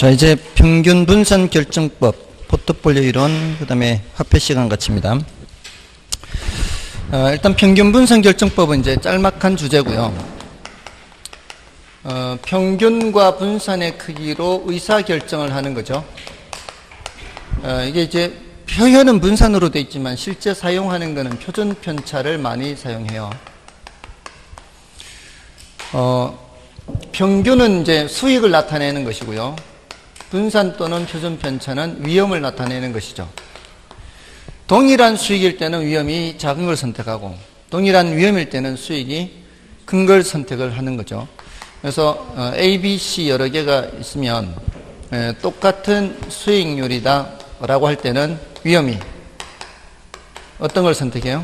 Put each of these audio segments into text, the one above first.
자, 이제 평균 분산 결정법, 포트폴리오 이론, 그 다음에 화폐 시간 같습니다. 일단 평균 분산 결정법은 이제 짤막한 주제고요. 평균과 분산의 크기로 의사 결정을 하는 거죠. 이게 이제 표현은 분산으로 되어 있지만 실제 사용하는 거는 표준 편차를 많이 사용해요. 평균은 이제 수익을 나타내는 것이고요. 분산 또는 표준 편차는 위험을 나타내는 것이죠. 동일한 수익일 때는 위험이 작은 걸 선택하고 동일한 위험일 때는 수익이 큰 걸 선택을 하는 거죠. 그래서 A, B, C 여러 개가 있으면 똑같은 수익률이다 라고 할 때는 위험이 어떤 걸 선택해요?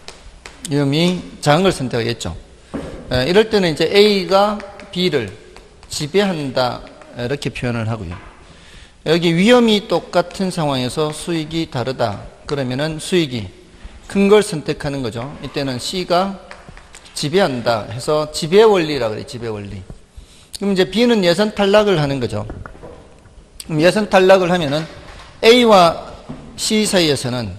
위험이 작은 걸 선택하겠죠. 이럴 때는 이제 A가 B를 지배한다 이렇게 표현을 하고요. 여기 위험이 똑같은 상황에서 수익이 다르다 그러면은 수익이 큰 걸 선택하는 거죠. 이때는 C가 지배한다 해서 지배 원리라고 그래요. 지배 원리. 그럼 이제 B는 예선 탈락을 하는 거죠. 그럼 예선 탈락을 하면은 A와 C 사이에서는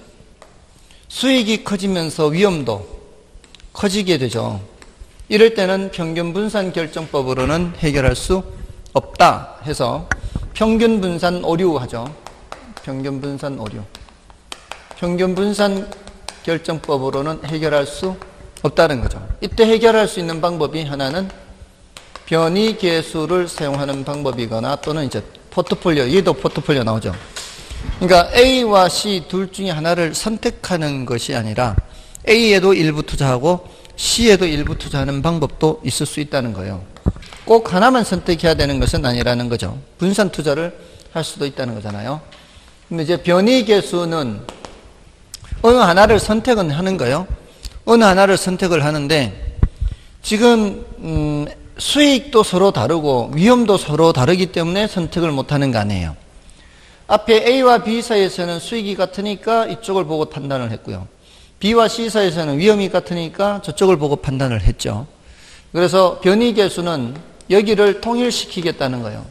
수익이 커지면서 위험도 커지게 되죠. 이럴 때는 평균 분산 결정법으로는 해결할 수 없다 해서 평균 분산 오류 하죠. 평균 분산 오류. 평균 분산 결정법으로는 해결할 수 없다는 거죠. 이때 해결할 수 있는 방법이 하나는 변이 계수를 사용하는 방법이거나 또는 이제 포트폴리오, 얘도 포트폴리오 나오죠. 그러니까 A와 C 둘 중에 하나를 선택하는 것이 아니라 A에도 일부 투자하고 C에도 일부 투자하는 방법도 있을 수 있다는 거예요. 꼭 하나만 선택해야 되는 것은 아니라는 거죠. 분산 투자를 할 수도 있다는 거잖아요. 근데 이제 변이 계수는 어느 하나를 선택은 하는 거예요. 어느 하나를 선택을 하는데 지금 수익도 서로 다르고 위험도 서로 다르기 때문에 선택을 못하는 거 아니에요. 앞에 A와 B 사이에서는 수익이 같으니까 이쪽을 보고 판단을 했고요. B와 C 사이에서는 위험이 같으니까 저쪽을 보고 판단을 했죠. 그래서 변이 계수는 여기를 통일시키겠다는 거예요.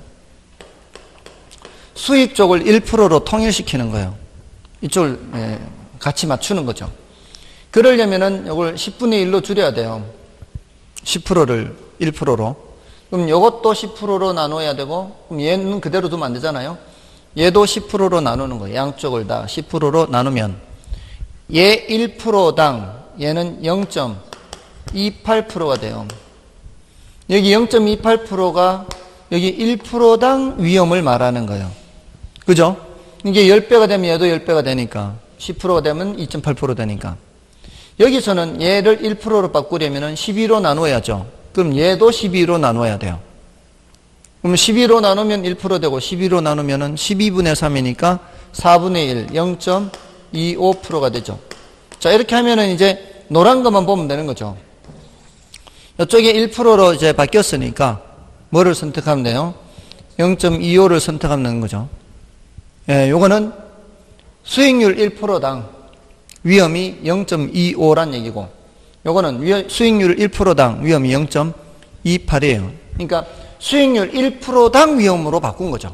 수익 쪽을 1%로 통일시키는 거예요. 이쪽을 같이 맞추는 거죠. 그러려면은 이걸 10분의 1로 줄여야 돼요. 10%를 1%로. 그럼 이것도 10%로 나눠야 되고, 그럼 얘는 그대로 두면 안 되잖아요. 얘도 10%로 나누는 거예요. 양쪽을 다 10%로 나누면 얘 1%당 얘는 0.28%가 돼요. 여기 0.28%가 여기 1%당 위험을 말하는 거예요. 그죠? 이게 10배가 되면 얘도 10배가 되니까 10%가 되면 2.8% 되니까 여기서는 얘를 1%로 바꾸려면 12로 나눠야죠. 그럼 얘도 12로 나눠야 돼요. 그럼 12로 나누면 1% 되고 12로 나누면 12분의 3이니까 4분의 1, 0.25%가 되죠. 자, 이렇게 하면은 이제 노란 것만 보면 되는 거죠. 이쪽에 1%로 이제 바뀌었으니까 뭐를 선택하면 돼요? 0.25를 선택하면 되는 거죠. 예, 요거는 수익률 1%당 위험이 0.25란 얘기고 요거는 수익률 1%당 위험이 0.28이에요. 그러니까 수익률 1%당 위험으로 바꾼 거죠.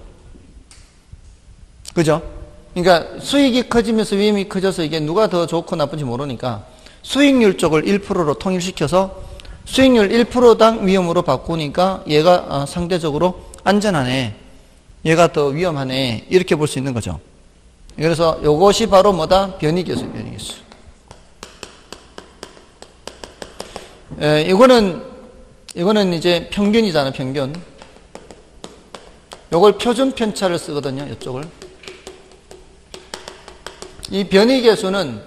그죠? 그러니까 수익이 커지면서 위험이 커져서 이게 누가 더 좋고 나쁜지 모르니까 수익률 쪽을 1%로 통일시켜서 수익률 1%당 위험으로 바꾸니까 얘가 상대적으로 안전하네. 얘가 더 위험하네. 이렇게 볼 수 있는 거죠. 그래서 이것이 바로 뭐다? 변이계수, 변이계수. 이거는 이제 평균이잖아, 평균. 요걸 표준 편차를 쓰거든요, 이쪽을. 이 변이계수는,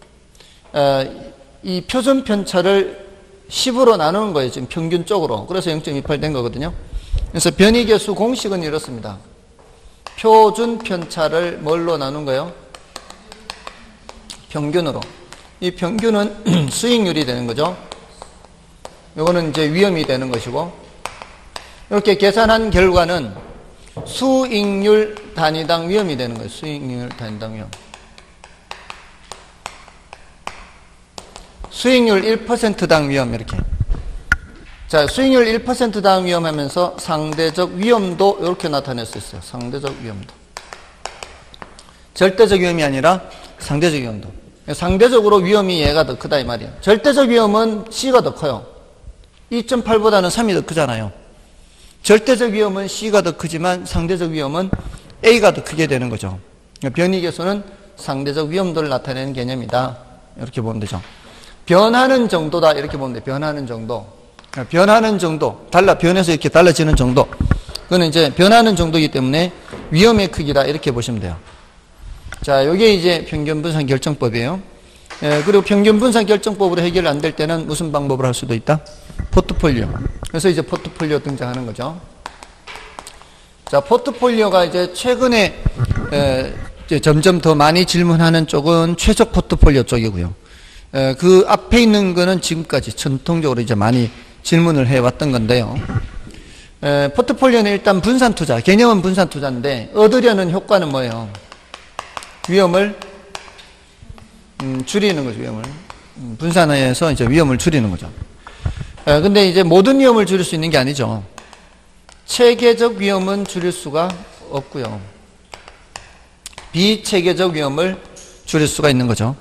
이 표준 편차를 10으로 나누는 거예요, 지금 평균 쪽으로. 그래서 0.28 된 거거든요. 그래서 변이계수 공식은 이렇습니다. 표준 편차를 뭘로 나눈 거예요? 평균으로. 이 평균은 수익률이 되는 거죠. 이거는 이제 위험이 되는 것이고, 이렇게 계산한 결과는 수익률 단위당 위험이 되는 거예요. 수익률 단위당 위험. 수익률 1%당 위험, 이렇게. 자, 수익률 1%당 위험하면서 상대적 위험도 이렇게 나타낼 수 있어요. 상대적 위험도. 절대적 위험이 아니라 상대적 위험도. 상대적으로 위험이 얘가 더 크다 이 말이에요. 절대적 위험은 C가 더 커요. 2.8보다는 3이 더 크잖아요. 절대적 위험은 C가 더 크지만 상대적 위험은 A가 더 크게 되는 거죠. 변이계수는 상대적 위험도를 나타내는 개념이다. 이렇게 보면 되죠. 변하는 정도다. 이렇게 보면 돼요. 변하는 정도. 변하는 정도. 변해서 이렇게 달라지는 정도. 그거는 이제 변하는 정도이기 때문에 위험의 크기다. 이렇게 보시면 돼요. 자, 요게 이제 평균 분산 결정법이에요. 그리고 평균 분산 결정법으로 해결 안 될 때는 무슨 방법을 할 수도 있다? 포트폴리오. 그래서 이제 포트폴리오 등장하는 거죠. 자, 포트폴리오가 이제 최근에 이제 점점 더 많이 질문하는 쪽은 최적 포트폴리오 쪽이고요. 그 앞에 있는 거는 지금까지 전통적으로 이제 많이 질문을 해왔던 건데요. 포트폴리오는 일단 분산 투자, 개념은 분산 투자인데 얻으려는 효과는 뭐예요? 위험을 줄이는 거죠. 위험을 분산해서 이제 위험을 줄이는 거죠. 근데 이제 모든 위험을 줄일 수 있는 게 아니죠. 체계적 위험은 줄일 수가 없고요. 비체계적 위험을 줄일 수가 있는 거죠.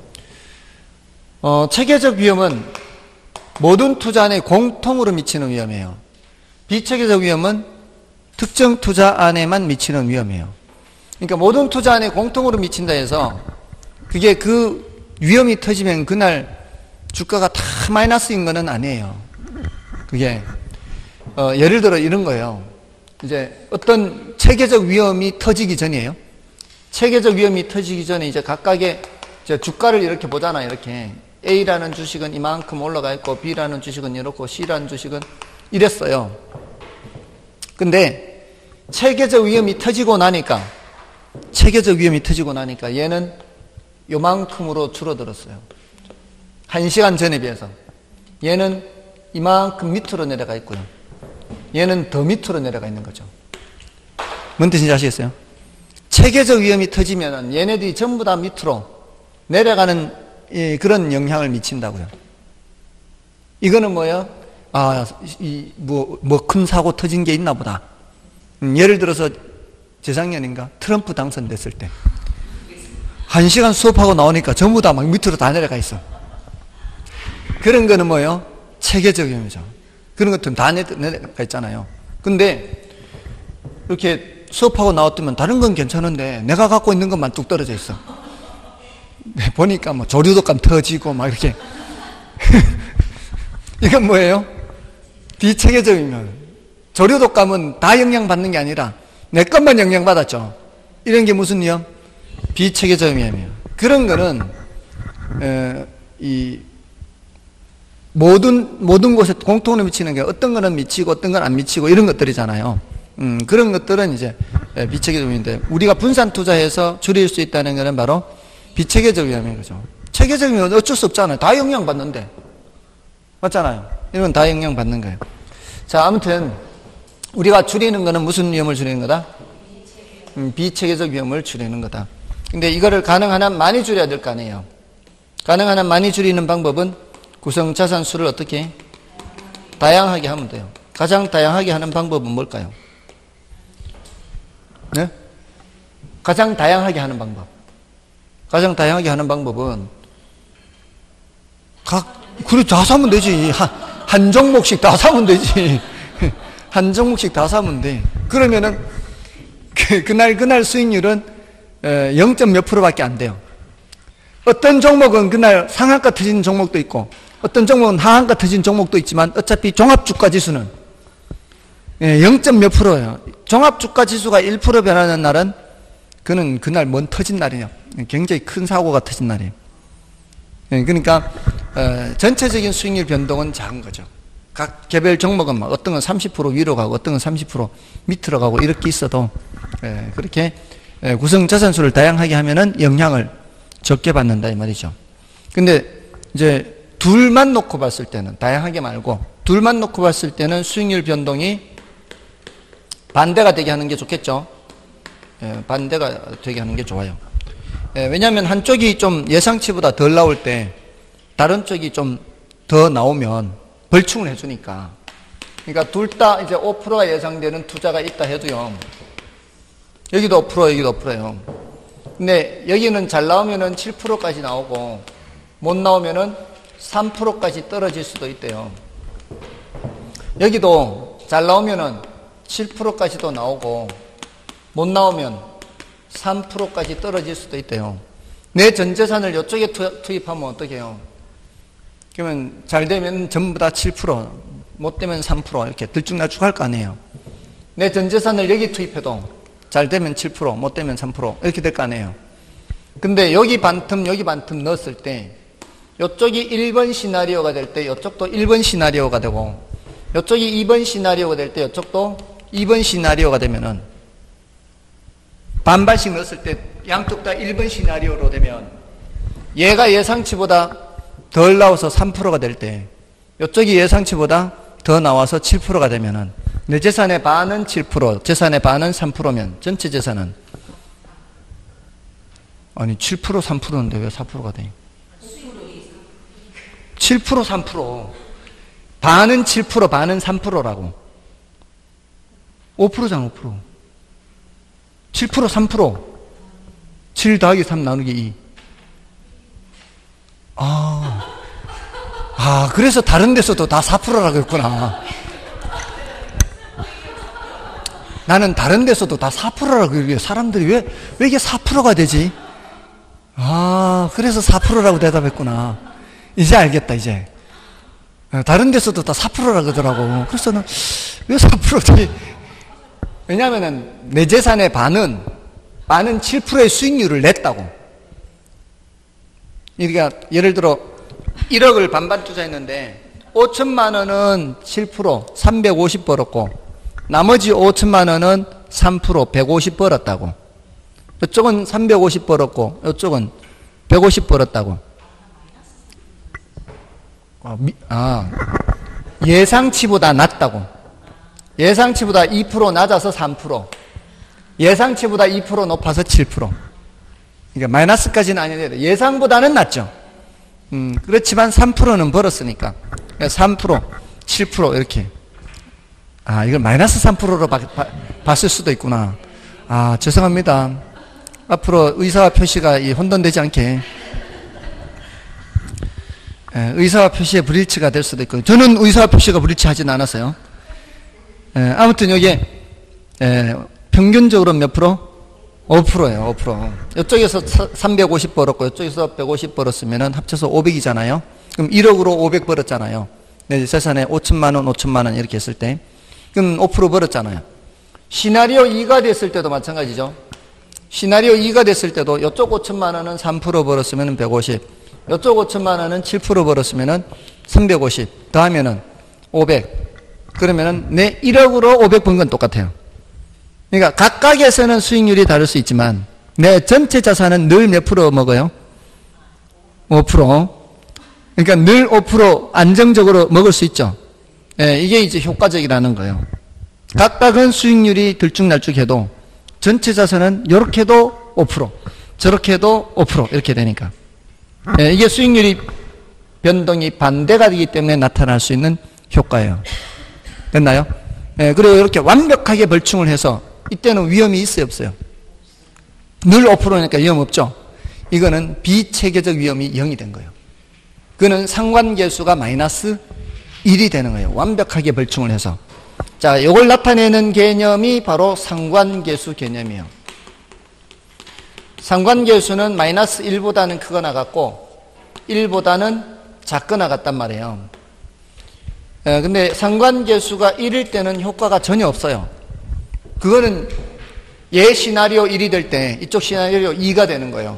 체계적 위험은 모든 투자 안에 공통으로 미치는 위험이에요. 비체계적 위험은 특정 투자 안에만 미치는 위험이에요. 그러니까 모든 투자 안에 공통으로 미친다 해서 그게 그 위험이 터지면 그날 주가가 다 마이너스인 거는 아니에요. 그게 예를 들어 이런 거예요. 이제 어떤 체계적 위험이 터지기 전이에요. 체계적 위험이 터지기 전에 이제 각각의 이제 주가를 이렇게 보잖아요. 이렇게 A라는 주식은 이만큼 올라가 있고 B라는 주식은 이렇고 C라는 주식은 이랬어요. 근데 체계적 위험이 터지고 나니까 얘는 요만큼으로 줄어들었어요. 1시간 전에 비해서. 얘는 이만큼 밑으로 내려가 있고요. 얘는 더 밑으로 내려가 있는 거죠. 뭔 뜻인지 아시겠어요? 체계적 위험이 터지면 얘네들이 전부 다 밑으로 내려가는 그런 영향을 미친다고요. 이거는 뭐예요? 큰 사고 터진 게 있나 보다. 예를 들어서 재작년인가 트럼프 당선됐을 때 1시간 수업하고 나오니까 전부 다 막 밑으로 다 내려가 있어. 그런 거는 뭐예요? 체계적 위험이죠. 그런 것들은 다 내려가 있잖아요. 근데 이렇게 수업하고 나왔더면 다른 건 괜찮은데 내가 갖고 있는 것만 뚝 떨어져 있어. 보니까 뭐 조류독감 터지고 막 이렇게 이건 뭐예요? 비체계적이면 조류독감은 다 영향받는 게 아니라 내 것만 영향받았죠. 이런 게 무슨 위험? 비체계적 위험이에요. 그런 거는 이 모든 곳에 공통으로 미치는 게 어떤 거는 미치고 어떤 건 안 미치고 이런 것들이잖아요. 그런 것들은 이제 비체계적 위험인데 우리가 분산 투자해서 줄일 수 있다는 것은 바로 비체계적 위험인 거죠. 체계적 위험은 어쩔 수 없잖아요. 다 영향받는데. 맞잖아요. 이건 다 영향받는 거예요. 자, 아무튼 우리가 줄이는 거는 무슨 위험을 줄이는 거다? 비체계적 위험을 줄이는 거다. 근데 이거를 가능한 한 많이 줄여야 될 거 아니에요. 가능한 한 많이 줄이는 방법은 구성 자산 수를 어떻게? 다양하게 하면 돼요. 가장 다양하게 하는 방법은 뭘까요? 네? 가장 다양하게 하는 방법. 가장 다양하게 하는 방법은 그래 다 사면 되지. 한 종목씩 다 사면 되지. 한 종목씩 다 사면 돼. 그러면은 그날 수익률은 0. 몇 %밖에 안 돼요. 어떤 종목은 그날 상한가 터지는 종목도 있고 어떤 종목은 하한가 터지는 종목도 있지만 어차피 종합주가지수는 0. 몇 %예요. 종합주가지수가 1% 변하는 날은 그는 그날 뭔 터진 날이에요. 굉장히 큰 사고가 터진 날이에요. 그러니까 전체적인 수익률 변동은 작은 거죠. 각 개별 종목은 막 어떤 건 30% 위로 가고 어떤 건 30% 밑으로 가고 이렇게 있어도 그렇게 구성 자산수를 다양하게 하면은 영향을 적게 받는다 이 말이죠. 근데 이제 둘만 놓고 봤을 때는 다양하게 말고 둘만 놓고 봤을 때는 수익률 변동이 반대가 되게 하는 게 좋겠죠. 반대가 되게 하는 게 좋아요. 왜냐하면 한쪽이 좀 예상치보다 덜 나올 때 다른 쪽이 좀 더 나오면 벌충을 해주니까 그러니까 둘 다 이제 5%가 예상되는 투자가 있다 해도요. 여기도 5%, 여기도 5%예요. 근데 여기는 잘 나오면은 7%까지 나오고 못 나오면은 3%까지 떨어질 수도 있대요. 여기도 잘 나오면은 7%까지도 나오고 못 나오면 3%까지 떨어질 수도 있대요. 내 전 재산을 이쪽에 투입하면 어떻게 해요? 그러면 잘 되면 전부 다 7%, 못 되면 3% 이렇게 들쭉날쭉 할 거 아니에요. 내 전 재산을 여기 투입해도 잘 되면 7%, 못 되면 3% 이렇게 될 거 아니에요. 근데 여기 반틈, 여기 반틈 넣었을 때 이쪽이 1번 시나리오가 될 때 이쪽도 1번 시나리오가 되고 이쪽이 2번 시나리오가 될 때 이쪽도 2번 시나리오가 되면은 반반씩 넣었을 때 양쪽 다 1번 시나리오로 되면 얘가 예상치보다 덜 나와서 3%가 될 때 이쪽이 예상치보다 더 나와서 7%가 되면은 내 재산의 반은 7%, 재산의 반은 3%면 전체 재산은 아니 7% 3%인데 왜 4%가 돼? 7% 3% 반은 7% 반은 3%라고 5%잖아 5% 7% 3% 7 더하기 3 나누기 2 그래서 다른 데서도 다 4%라고 했구나. 나는 다른 데서도 다 4%라고 얘기해. 사람들이 왜 이게 4%가 되지? 그래서 4%라고 대답했구나. 이제 알겠다, 이제. 다른 데서도 다 4%라고 하더라고. 그래서 는 왜 4%지? 왜냐면은 내 재산의 반은 7%의 수익률을 냈다고. 그러니까 예를 들어 1억을 반반 투자했는데 5천만 원은 7% 350 벌었고 나머지 5천만 원은 3% 150 벌었다고. 이쪽은 350 벌었고 이쪽은 150 벌었다고. 예상치보다 낮다고. 예상치보다 2% 낮아서 3%. 예상치보다 2% 높아서 7%. 그러니까 마이너스까지는 아니더라도 예상보다는 낮죠. 그렇지만 3%는 벌었으니까. 그러니까 3%, 7% 이렇게. 이걸 마이너스 3%로 봤을 수도 있구나. 죄송합니다. 앞으로 의사와 표시가 혼돈되지 않게. 의사와 표시의 불일치가 될 수도 있고. 저는 의사와 표시가 불일치하진 않았어요. 아무튼 여기에 평균적으로 몇 프로? 5%예요, 5%. 이쪽에서 350 벌었고, 이쪽에서 150 벌었으면 합쳐서 500이잖아요. 그럼 1억으로 500 벌었잖아요. 내 재산에 5천만 원, 5천만 원 이렇게 했을 때. 그럼 5% 벌었잖아요. 시나리오 2가 됐을 때도 마찬가지죠. 시나리오 2가 됐을 때도 이쪽 5천만 원은 3% 벌었으면 150. 이쪽 5천만 원은 7% 벌었으면 350. 더하면은 500. 그러면은 내 1억으로 500 번 건 똑같아요. 그러니까 각각에서는 수익률이 다를 수 있지만 내 전체 자산은 늘 몇 프로 먹어요? 5%. 그러니까 늘 5% 안정적으로 먹을 수 있죠. 이게 이제 효과적이라는 거예요. 각각은 수익률이 들쭉날쭉해도 전체 자산은 이렇게 해도 5%, 저렇게 해도 5% 이렇게 되니까. 이게 수익률이 변동이 반대가 되기 때문에 나타날 수 있는 효과예요. 됐나요? 그리고 이렇게 완벽하게 벌충을 해서 이때는 위험이 있어요, 없어요? 늘 5%니까 위험 없죠? 이거는 비체계적 위험이 0이 된 거예요. 그거는 상관계수가 마이너스 1이 되는 거예요. 완벽하게 벌충을 해서. 자, 이걸 나타내는 개념이 바로 상관계수 개념이에요. 상관계수는 마이너스 1보다는 크거나 같고 1보다는 작거나 같단 말이에요. 근데 상관계수가 1일 때는 효과가 전혀 없어요. 그거는 얘 시나리오 1이 될 때 이쪽 시나리오 2가 되는 거예요.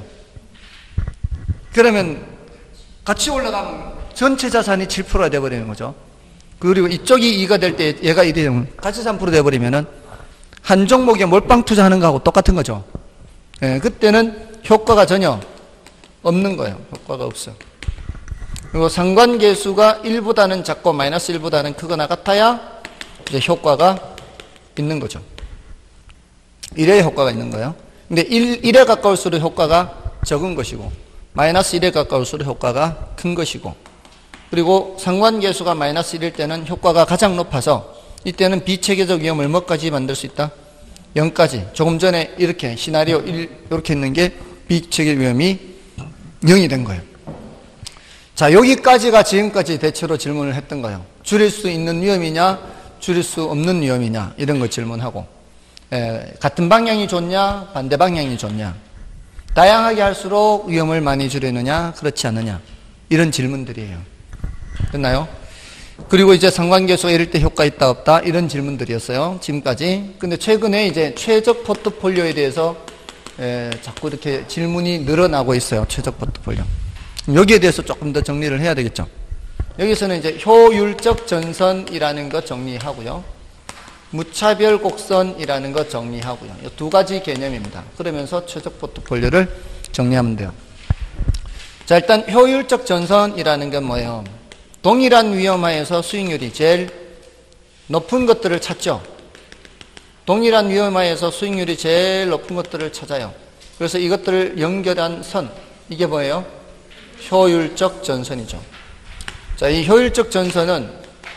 그러면 같이 올라가면 전체 자산이 7%가 돼버리는 거죠. 그리고 이쪽이 2가 될 때 얘가 1이 되면 같이 3% 돼버리면은 한 종목에 몰빵 투자하는 거하고 똑같은 거죠. 그때는 효과가 전혀 없는 거예요. 효과가 없어요. 그리고 상관계수가 1보다는 작고 마이너스 1보다는 크거나 같아야 이제 효과가 있는 거죠. 1에 효과가 있는 거예요. 근데 1에 가까울수록 효과가 적은 것이고 마이너스 1에 가까울수록 효과가 큰 것이고 그리고 상관계수가 마이너스 1일 때는 효과가 가장 높아서 이때는 비체계적 위험을 뭐까지 만들 수 있다? 0까지. 조금 전에 이렇게 시나리오 1 이렇게 있는 게 비체계 위험이 0이 된 거예요. 자, 여기까지가 지금까지 대체로 질문을 했던 거예요. 줄일 수 있는 위험이냐, 줄일 수 없는 위험이냐, 이런 거 질문하고, 같은 방향이 좋냐, 반대 방향이 좋냐, 다양하게 할수록 위험을 많이 줄이느냐, 그렇지 않느냐, 이런 질문들이에요. 됐나요? 그리고 이제 상관계수가 이럴 때 효과 있다 없다, 이런 질문들이었어요, 지금까지. 근데 최근에 이제 최적 포트폴리오에 대해서 자꾸 이렇게 질문이 늘어나고 있어요. 최적 포트폴리오. 여기에 대해서 조금 더 정리를 해야 되겠죠. 여기서는 이제 효율적 전선이라는 것 정리하고요, 무차별 곡선이라는 것 정리하고요. 이 두 가지 개념입니다. 그러면서 최적 포트폴리오를 정리하면 돼요. 자, 일단 효율적 전선이라는 건 뭐예요? 동일한 위험하에서 수익률이 제일 높은 것들을 찾죠. 동일한 위험하에서 수익률이 제일 높은 것들을 찾아요. 그래서 이것들을 연결한 선, 이게 뭐예요? 효율적 전선이죠. 자, 이 효율적 전선은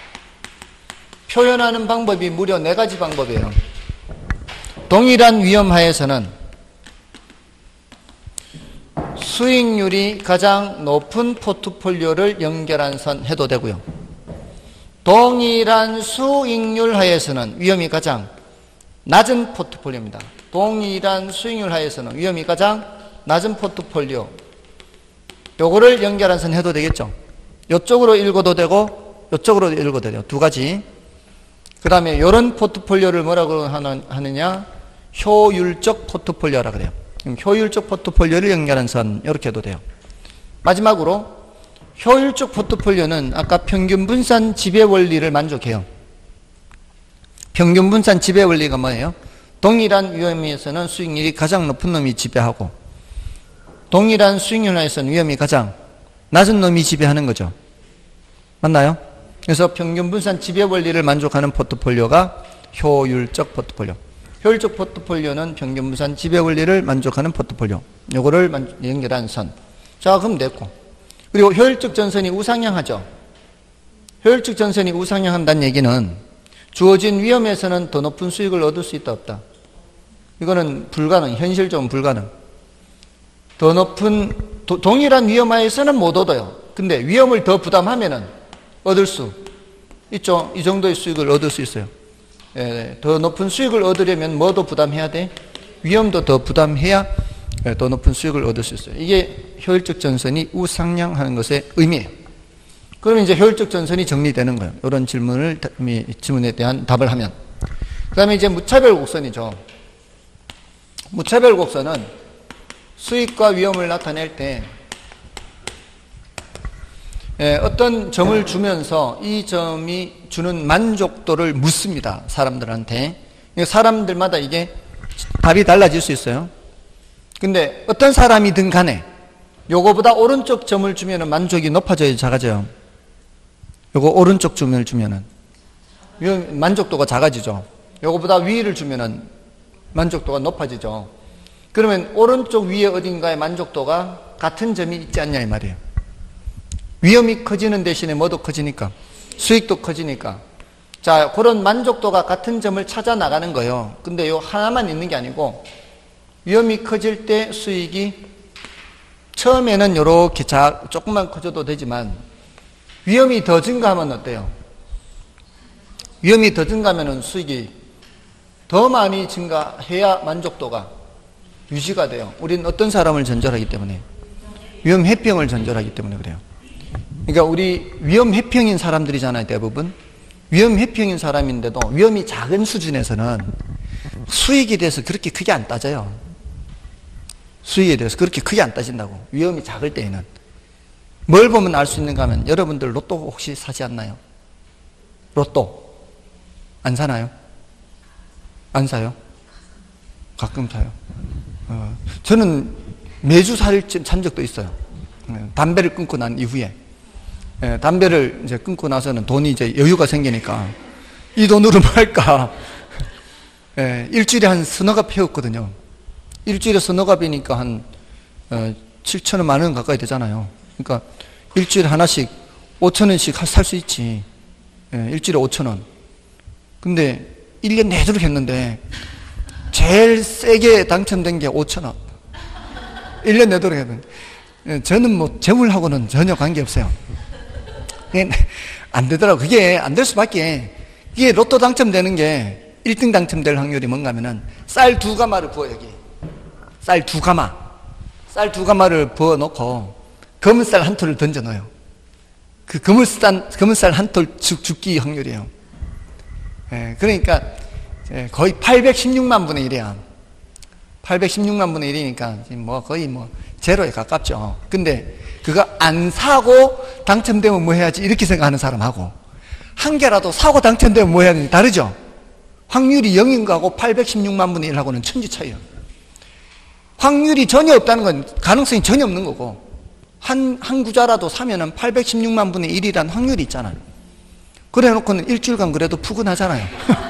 표현하는 방법이 무려 4가지 방법이에요. 동일한 위험하에서는 수익률이 가장 높은 포트폴리오를 연결한 선 해도 되고요. 동일한 수익률 하에서는 위험이 가장 낮은 포트폴리오입니다. 동일한 수익률 하에서는 위험이 가장 낮은 포트폴리오, 요거를 연결한 선 해도 되겠죠. 이쪽으로 읽어도 되고 이쪽으로 읽어도 돼요. 두 가지. 그 다음에 이런 포트폴리오를 뭐라고 하느냐, 효율적 포트폴리오라 그래요. 효율적 포트폴리오를 연결한 선, 이렇게 해도 돼요. 마지막으로 효율적 포트폴리오는 아까 평균 분산 지배 원리를 만족해요. 평균 분산 지배 원리가 뭐예요? 동일한 위험에서는 수익률이 가장 높은 놈이 지배하고, 동일한 수익률 하에서는 위험이 가장 낮은 놈이 지배하는 거죠. 맞나요? 그래서 평균 분산 지배 원리를 만족하는 포트폴리오가 효율적 포트폴리오. 효율적 포트폴리오는 평균 분산 지배 원리를 만족하는 포트폴리오. 요거를 연결한 선. 자, 그럼 됐고. 그리고 효율적 전선이 우상향하죠. 효율적 전선이 우상향한다는 얘기는 주어진 위험에서는 더 높은 수익을 얻을 수 있다 없다. 이거는 불가능, 현실적으로 불가능. 더 높은, 동일한 위험하에서는 못 얻어요. 근데 위험을 더 부담하면은 얻을 수 있죠. 이 정도의 수익을 얻을 수 있어요. 더 높은 수익을 얻으려면 뭐도 부담해야 돼? 위험도 더 부담해야 더 높은 수익을 얻을 수 있어요. 이게 효율적 전선이 우상향하는 것의 의미예요. 그러면 이제 효율적 전선이 정리되는 거예요. 이런 질문에 대한 답을 하면. 그 다음에 이제 무차별 곡선이죠. 무차별 곡선은 수익과 위험을 나타낼 때 어떤 점을 주면서 이 점이 주는 만족도를 묻습니다. 사람들한테. 사람들마다 이게 답이 달라질 수 있어요. 근데 어떤 사람이든 간에 요거보다 오른쪽 점을 주면 만족이 높아져요, 작아져요? 요거 오른쪽 점을 주면은 만족도가 작아지죠. 요거보다 위를 주면은 만족도가 높아지죠. 그러면 오른쪽 위에 어딘가에 만족도가 같은 점이 있지 않냐 이 말이에요. 위험이 커지는 대신에 뭐도 커지니까, 수익도 커지니까. 자, 그런 만족도가 같은 점을 찾아 나가는 거예요. 근데 요 하나만 있는 게 아니고 위험이 커질 때 수익이 처음에는 요렇게 조금만 커져도 되지만 위험이 더 증가하면 어때요? 위험이 더 증가하면 수익이 더 많이 증가해야 만족도가 유지가 돼요. 우리는 어떤 사람을 전절하기 때문에? 위험 회피형을 전절하기 때문에 그래요. 그러니까 우리 위험 회피형인 사람들이잖아요, 대부분. 위험 회피형인 사람인데도 위험이 작은 수준에서는 수익에 대해서 그렇게 크게 안 따져요. 수익에 대해서 그렇게 크게 안 따진다고. 위험이 작을 때에는. 뭘 보면 알 수 있는가 하면 여러분들 로또 혹시 사지 않나요? 로또 안 사나요? 안 사요? 가끔 사요. 저는 매주 산 적도 있어요. 담배를 끊고 난 이후에. 담배를 이제 끊고 나서는 돈이 이제 여유가 생기니까 이 돈으로 뭐 할까? 일주일에 한 서너 갑 해왔거든요. 일주일에 서너 갑이니까 한 7,000원, 10,000원 가까이 되잖아요. 그러니까 일주일에 하나씩 5,000원씩 살 수 있지. 일주일에 5,000원. 근데 1년 내도록 했는데 제일 세게 당첨된 게 5천원. 1년 내도록 했는데 저는 뭐 재물하고는 전혀 관계없어요. 안 되더라고. 그게 안 될 수밖에. 이게 로또 당첨되는 게 1등 당첨될 확률이 뭔가 하면은 쌀 2가마를 부어. 여기 쌀 2가마, 쌀 2가마를 부어 놓고 검은 쌀 한 톨을 던져 넣어요. 그 검은 쌀 한 톨 죽기 확률이에요. 그러니까 거의 816만 분의 1이야. 816만 분의 1이니까 뭐 거의 뭐 제로에 가깝죠. 근데 그거 안 사고 당첨되면 뭐 해야지 이렇게 생각하는 사람하고 한 개라도 사고 당첨되면 뭐 해야 되는지 다르죠. 확률이 0인 거하고 816만 분의 1하고는 천지 차이예요. 확률이 전혀 없다는 건 가능성이 전혀 없는 거고, 한 구자라도 사면은 816만 분의 1이라는 확률이 있잖아요. 그래 놓고는 일주일간 그래도 푸근하잖아요.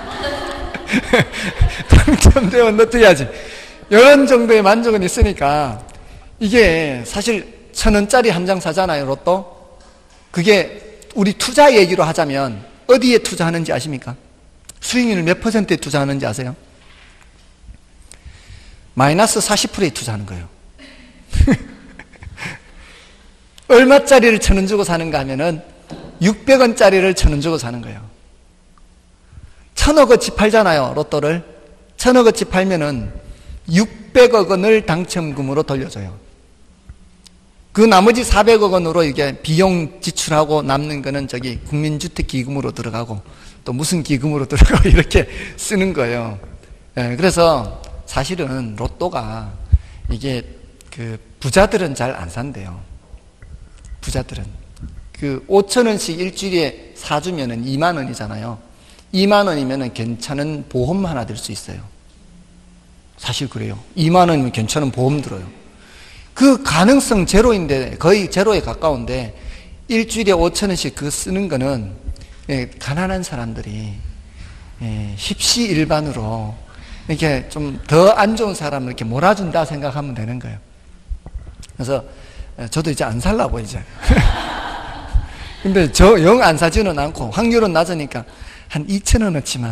당첨되면 넣어야지. 이런 정도의 만족은 있으니까. 이게 사실 1,000원짜리 한 장 사잖아요, 로또. 그게 우리 투자 얘기로 하자면 어디에 투자하는지 아십니까? 수익률 몇 %에 투자하는지 아세요? 마이너스 40%에 투자하는 거예요. 얼마짜리를 1,000원 주고 사는가 하면은 600원짜리를 1,000원 주고 사는 거예요. 1,000억어치 팔잖아요, 로또를. 1,000억어치 팔면은 600억 원을 당첨금으로 돌려줘요. 그 나머지 400억 원으로 이게 비용 지출하고 남는 거는 저기 국민주택기금으로 들어가고 또 무슨 기금으로 들어가고 이렇게 쓰는 거예요. 그래서 사실은 로또가 이게 그 부자들은 잘 안 산대요. 부자들은. 그 5,000원씩 일주일에 사주면은 2만 원이잖아요. 2만 원이면은 괜찮은 보험 하나 들 수 있어요. 사실 그래요. 2만 원이면 괜찮은 보험 들어요. 그 가능성 제로인데, 거의 제로에 가까운데, 일주일에 5,000원씩 그 쓰는 거는, 가난한 사람들이, 십시일반으로, 이렇게 좀 더 안 좋은 사람을 이렇게 몰아준다 생각하면 되는 거예요. 그래서, 저도 이제 안 살라고, 이제. 근데 저 영 안 사지는 않고, 확률은 낮으니까, 한 2,000원어치만.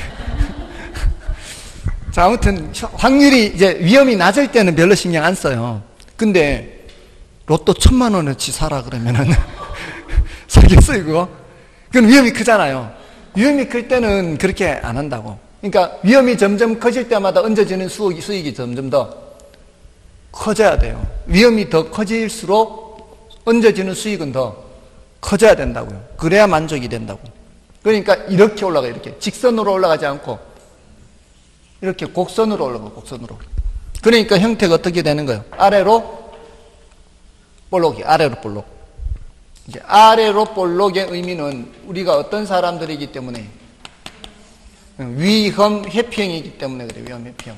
자, 아무튼, 확률이 이제 위험이 낮을 때는 별로 신경 안 써요. 근데 로또 1,000만 원어치 사라 그러면은 사겠어요 그거? 그건 위험이 크잖아요. 위험이 클 때는 그렇게 안 한다고. 그러니까 위험이 점점 커질 때마다 얹어지는 수익이 점점 더 커져야 돼요. 위험이 더 커질수록 얹어지는 수익은 더 커져야 된다고요. 그래야 만족이 된다고. 그러니까 이렇게 올라가, 이렇게 직선으로 올라가지 않고 이렇게 곡선으로 올라가, 곡선으로. 그러니까 형태가 어떻게 되는 거예요? 아래로 볼록이, 아래로 볼록. 이제 아래로 볼록의 의미는 우리가 어떤 사람들이기 때문에 위험 회피형이기 때문에 그래요. 위험 회피형.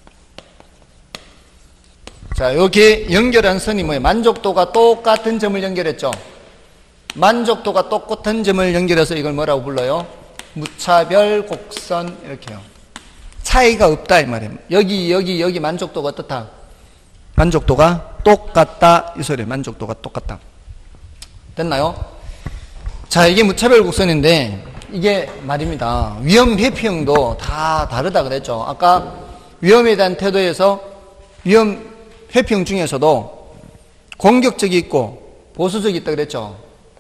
자, 여기 연결한 선이 뭐예요? 만족도가 똑같은 점을 연결했죠. 만족도가 똑같은 점을 연결해서 이걸 뭐라고 불러요? 무차별 곡선 이렇게요. 차이가 없다 이 말이에요. 여기 만족도가 어떻다? 만족도가 똑같다 이 소리예요. 만족도가 똑같다. 됐나요? 자, 이게 무차별 곡선인데 이게 말입니다. 위험 회피형도 다 다르다 그랬죠. 아까 위험에 대한 태도에서 위험 회피형 중에서도 공격적이 있고 보수적이 있다 그랬죠.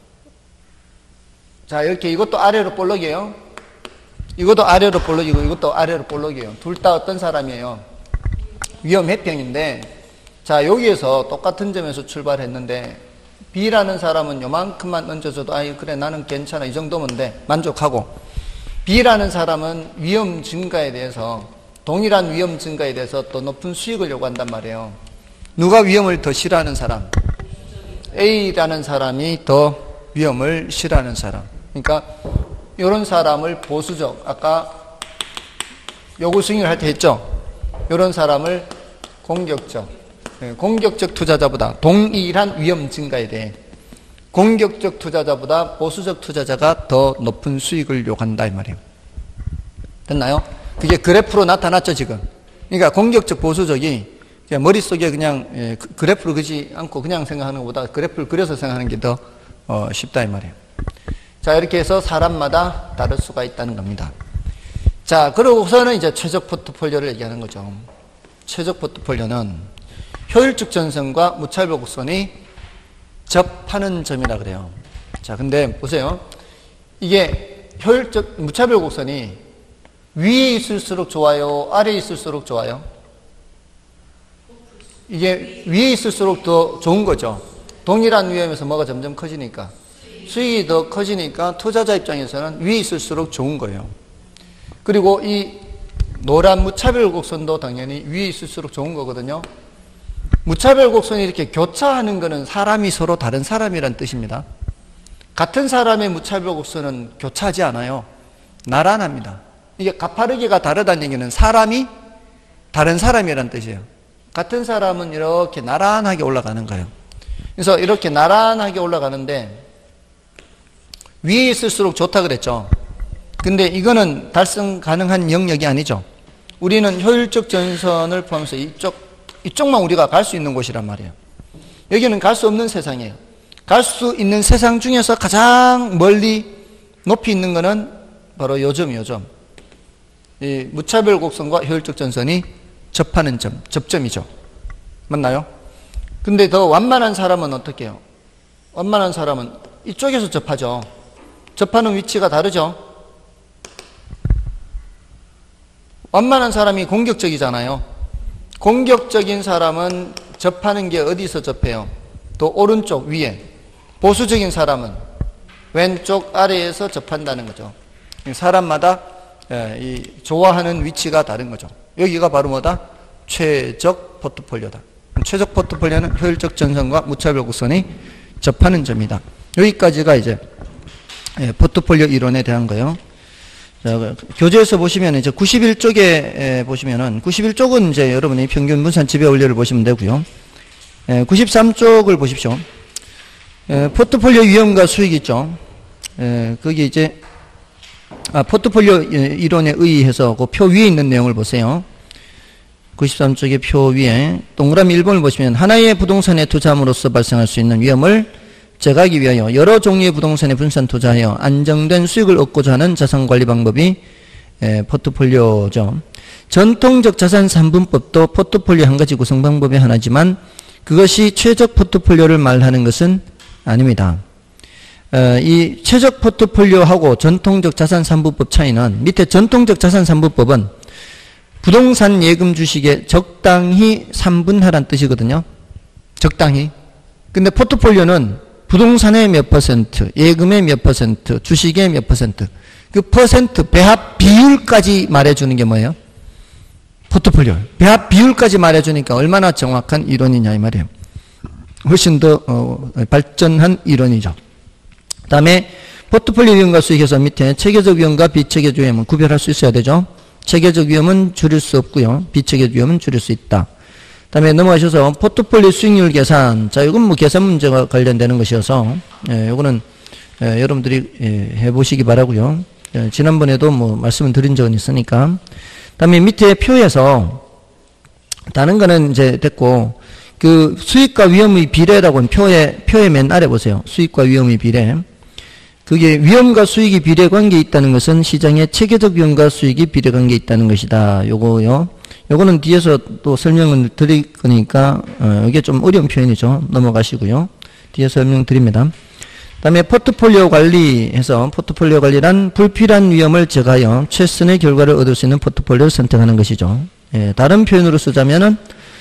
자, 이렇게 이것도 아래로 볼록이에요. 이것도 아래로 볼록이고 이것도 아래로 볼록이에요. 둘 다 어떤 사람이에요? 위험 회피형인데, 자, 여기에서 똑같은 점에서 출발했는데 B라는 사람은 요만큼만 얹어줘도 그래 나는 괜찮아 이 정도면 돼 만족하고, B라는 사람은 위험 증가에 대해서 동일한 위험 증가에 대해서 더 높은 수익을 요구한단 말이에요. 누가 위험을 더 싫어하는 사람? A라는 사람이 더 위험을 싫어하는 사람. 그러니까 이런 사람을 보수적, 아까 요구 수익률 할 때 했죠. 이런 사람을 공격적 투자자보다 동일한 위험 증가에 대해 공격적 투자자보다 보수적 투자자가 더 높은 수익을 요구한다 이 말이에요. 됐나요? 그게 그래프로 나타났죠 지금. 그러니까 공격적 보수적이 머릿속에 그냥 그래프를 그리지 않고 그냥 생각하는 것보다 그래프를 그려서 생각하는 게 더 쉽다 이 말이에요. 자, 이렇게 해서 사람마다 다를 수가 있다는 겁니다. 자, 그러고서는 이제 최적 포트폴리오를 얘기하는 거죠. 최적 포트폴리오는 효율적 전선과 무차별 곡선이 접하는 점이라 그래요. 자, 근데 보세요. 이게 효율적, 무차별 곡선이 위에 있을수록 좋아요? 아래에 있을수록 좋아요? 이게 위에 있을수록 더 좋은 거죠. 동일한 위험에서 뭐가 점점 커지니까. 수익이 더 커지니까 투자자 입장에서는 위에 있을수록 좋은 거예요. 그리고 이 노란 무차별 곡선도 당연히 위에 있을수록 좋은 거거든요. 무차별 곡선이 이렇게 교차하는 거는 사람이 서로 다른 사람이란 뜻입니다. 같은 사람의 무차별 곡선은 교차하지 않아요. 나란합니다. 이게 가파르기가 다르다는 얘기는 사람이 다른 사람이란 뜻이에요. 같은 사람은 이렇게 나란하게 올라가는 거예요. 그래서 이렇게 나란하게 올라가는데 위에 있을수록 좋다 그랬죠. 근데 이거는 달성 가능한 영역이 아니죠. 우리는 효율적 전선을 포함해서 이쪽만 우리가 갈 수 있는 곳이란 말이에요. 여기는 갈 수 없는 세상이에요. 갈 수 있는 세상 중에서 가장 멀리 높이 있는 거는 바로 요점. 이 무차별 곡선과 효율적 전선이 접하는 점, 접점이죠. 맞나요? 근데 더 완만한 사람은 어떻게 해요? 완만한 사람은 이쪽에서 접하죠. 접하는 위치가 다르죠. 완만한 사람이 공격적이잖아요. 공격적인 사람은 접하는 게 어디서 접해요? 또 오른쪽 위에. 보수적인 사람은 왼쪽 아래에서 접한다는 거죠. 사람마다 이 좋아하는 위치가 다른 거죠. 여기가 바로 뭐다? 최적 포트폴리오다. 최적 포트폴리오는 효율적 전선과 무차별 곡선이 접하는 점이다. 여기까지가 이제 포트폴리오 이론에 대한 거예요. 자, 교재에서 보시면 이제 91쪽에 보시면은 91쪽은 이제 여러분이 평균 분산 지배 원리를 보시면 되고요. 93쪽을 보십시오. 포트폴리오 위험과 수익 있죠. 거기 이제 포트폴리오 이론에 의해서 그 표 위에 있는 내용을 보세요. 93쪽의 표 위에 동그라미 1번을 보시면 하나의 부동산에 투자함으로써 발생할 수 있는 위험을 제거하기 위하여 여러 종류의 부동산에 분산 투자하여 안정된 수익을 얻고자 하는 자산관리 방법이 포트폴리오죠. 전통적 자산 3분법도 포트폴리오 한 가지 구성 방법의 하나지만 그것이 최적 포트폴리오를 말하는 것은 아닙니다. 이 최적 포트폴리오하고 전통적 자산 3분법 차이는 밑에 전통적 자산 3분법은 부동산 예금 주식에 적당히 3분하란 뜻이거든요. 적당히. 근데 포트폴리오는 부동산의 몇 퍼센트, 예금의 몇 퍼센트, 주식의 몇 퍼센트, 그 퍼센트, 배합 비율까지 말해주는 게 뭐예요? 포트폴리오. 배합 비율까지 말해주니까 얼마나 정확한 이론이냐 이 말이에요. 훨씬 더 발전한 이론이죠. 그 다음에 포트폴리오 위험과 수익에서 밑에 체계적 위험과 비체계적 위험은 구별할 수 있어야 되죠. 체계적 위험은 줄일 수 없고요. 비체계적 위험은 줄일 수 있다. 그 다음에 넘어가셔서 포트폴리오 수익률 계산. 자, 이건 뭐 계산 문제가 관련되는 것이어서, 요거는, 여러분들이 해보시기 바라고요. 지난번에도 뭐 말씀을 드린 적은 있으니까. 그 다음에 밑에 표에서, 다른 거는 이제 됐고, 그 수익과 위험의 비례라고 하는 표의 맨 아래 보세요. 수익과 위험의 비례. 그게 위험과 수익이 비례관계에 있다는 것은 시장의 체계적 위험과 수익이 비례관계에 있다는 것이다. 요거요. 요거는 뒤에서 또 설명을 드릴 거니까 이게 좀 어려운 표현이죠. 넘어가시고요. 뒤에 설명드립니다. 그 다음에 포트폴리오 관리해서 포트폴리오 관리란 불필요한 위험을 제거하여 최선의 결과를 얻을 수 있는 포트폴리오를 선택하는 것이죠. 다른 표현으로 쓰자면은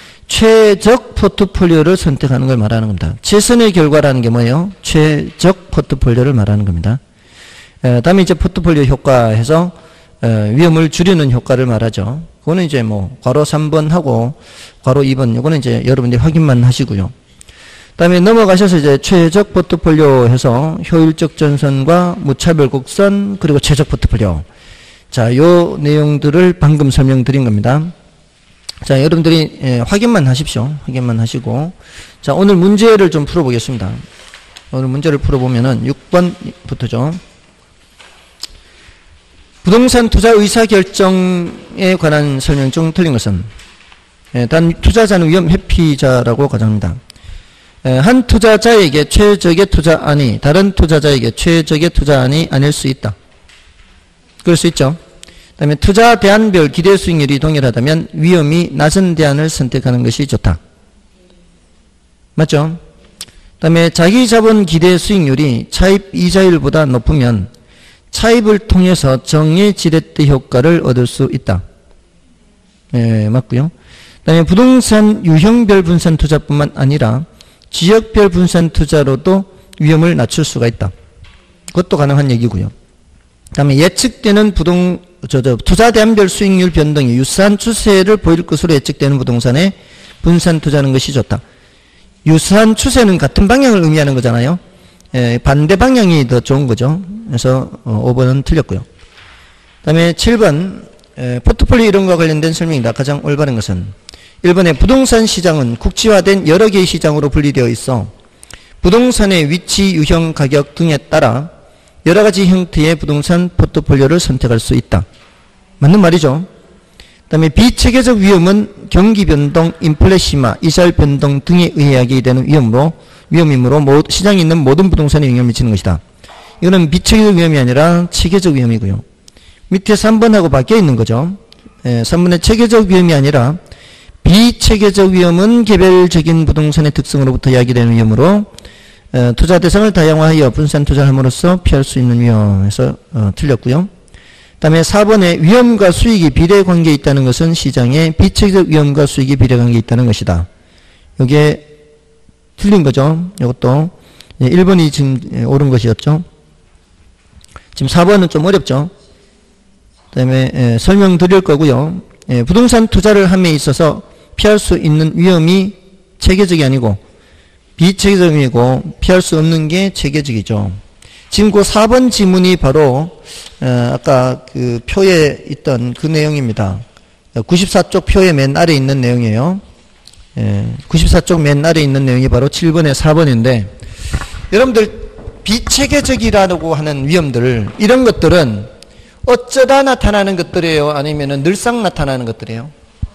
최적 포트폴리오를 선택하는 걸 말하는 겁니다. 최선의 결과라는 게 뭐예요? 최적 포트폴리오를 말하는 겁니다. 다음에 이제 포트폴리오 효과해서 위험을 줄이는 효과를 말하죠. 그거는 이제 뭐 괄호 3번 하고 괄호 2번 이거는 이제 여러분들이 확인만 하시고요. 다음에 넘어가셔서 이제 최적 포트폴리오 해서 효율적 전선과 무차별 곡선 그리고 최적 포트폴리오. 자, 요 내용들을 방금 설명드린 겁니다. 자, 여러분들이 확인만 하십시오. 확인만 하시고. 자, 오늘 문제를 좀 풀어보겠습니다. 오늘 문제를 풀어보면은 6번부터죠. 부동산 투자 의사결정에 관한 설명 중 틀린 것은 단 투자자는 위험 회피자라고 가정합니다. 한 투자자에게 최적의 투자안이 다른 투자자에게 최적의 투자안이 아닐 수 있다. 그럴 수 있죠. 그다음에 투자 대안별 기대 수익률이 동일하다면 위험이 낮은 대안을 선택하는 것이 좋다. 맞죠? 그다음에 자기 자본 기대 수익률이 차입 이자율보다 높으면 차입을 통해서 정의 지렛대 효과를 얻을 수 있다. 예, 맞고요. 그다음에 부동산 유형별 분산 투자뿐만 아니라 지역별 분산 투자로도 위험을 낮출 수가 있다. 그것도 가능한 얘기고요. 그다음에 예측되는 투자 대안별 수익률 변동이 유사한 추세를 보일 것으로 예측되는 부동산에 분산 투자하는 것이 좋다. 유사한 추세는 같은 방향을 의미하는 거잖아요. 반대 방향이 더 좋은 거죠. 그래서 5번은 틀렸고요. 그 다음에 7번 포트폴리오 이론과 관련된 설명이다. 가장 올바른 것은 1번에 부동산 시장은 국지화된 여러 개의 시장으로 분리되어 있어 부동산의 위치, 유형, 가격 등에 따라 여러 가지 형태의 부동산 포트폴리오를 선택할 수 있다. 맞는 말이죠. 그 다음에 비체계적 위험은 경기 변동, 인플레 심화, 이자율 변동 등에 의해 하게 되는 위험이므로 시장에 있는 모든 부동산에 영향을 미치는 것이다. 이거는 비체계적 위험이 아니라 체계적 위험이고요. 밑에 3번하고 바뀌어 있는 거죠. 3번의 체계적 위험이 아니라 비체계적 위험은 개별적인 부동산의 특성으로부터 야기되는 위험으로 투자 대상을 다양화하여 분산 투자를 함으로써 피할 수 있는 위험에서 틀렸고요. 그 다음에 4번에 위험과 수익이 비례관계에 있다는 것은 시장에 비체계적 위험과 수익이 비례관계에 있다는 것이다. 이게 틀린 거죠. 이것도 1번이 지금 옳은 것이었죠. 지금 4번은 좀 어렵죠. 그 다음에 설명드릴 거고요. 부동산 투자를 함에 있어서 피할 수 있는 위험이 체계적이 아니고 비체계적이고 피할 수 없는 게 체계적이죠. 지금 그 4번 지문이 바로 아까 그 표에 있던 그 내용입니다. 94쪽 표의 맨 아래에 있는 내용이에요. 94쪽 맨 아래에 있는 내용이 바로 7번의 4번인데 여러분들 비체계적이라고 하는 위험들 이런 것들은 어쩌다 나타나는 것들이에요? 아니면 늘상 나타나는 것들이에요?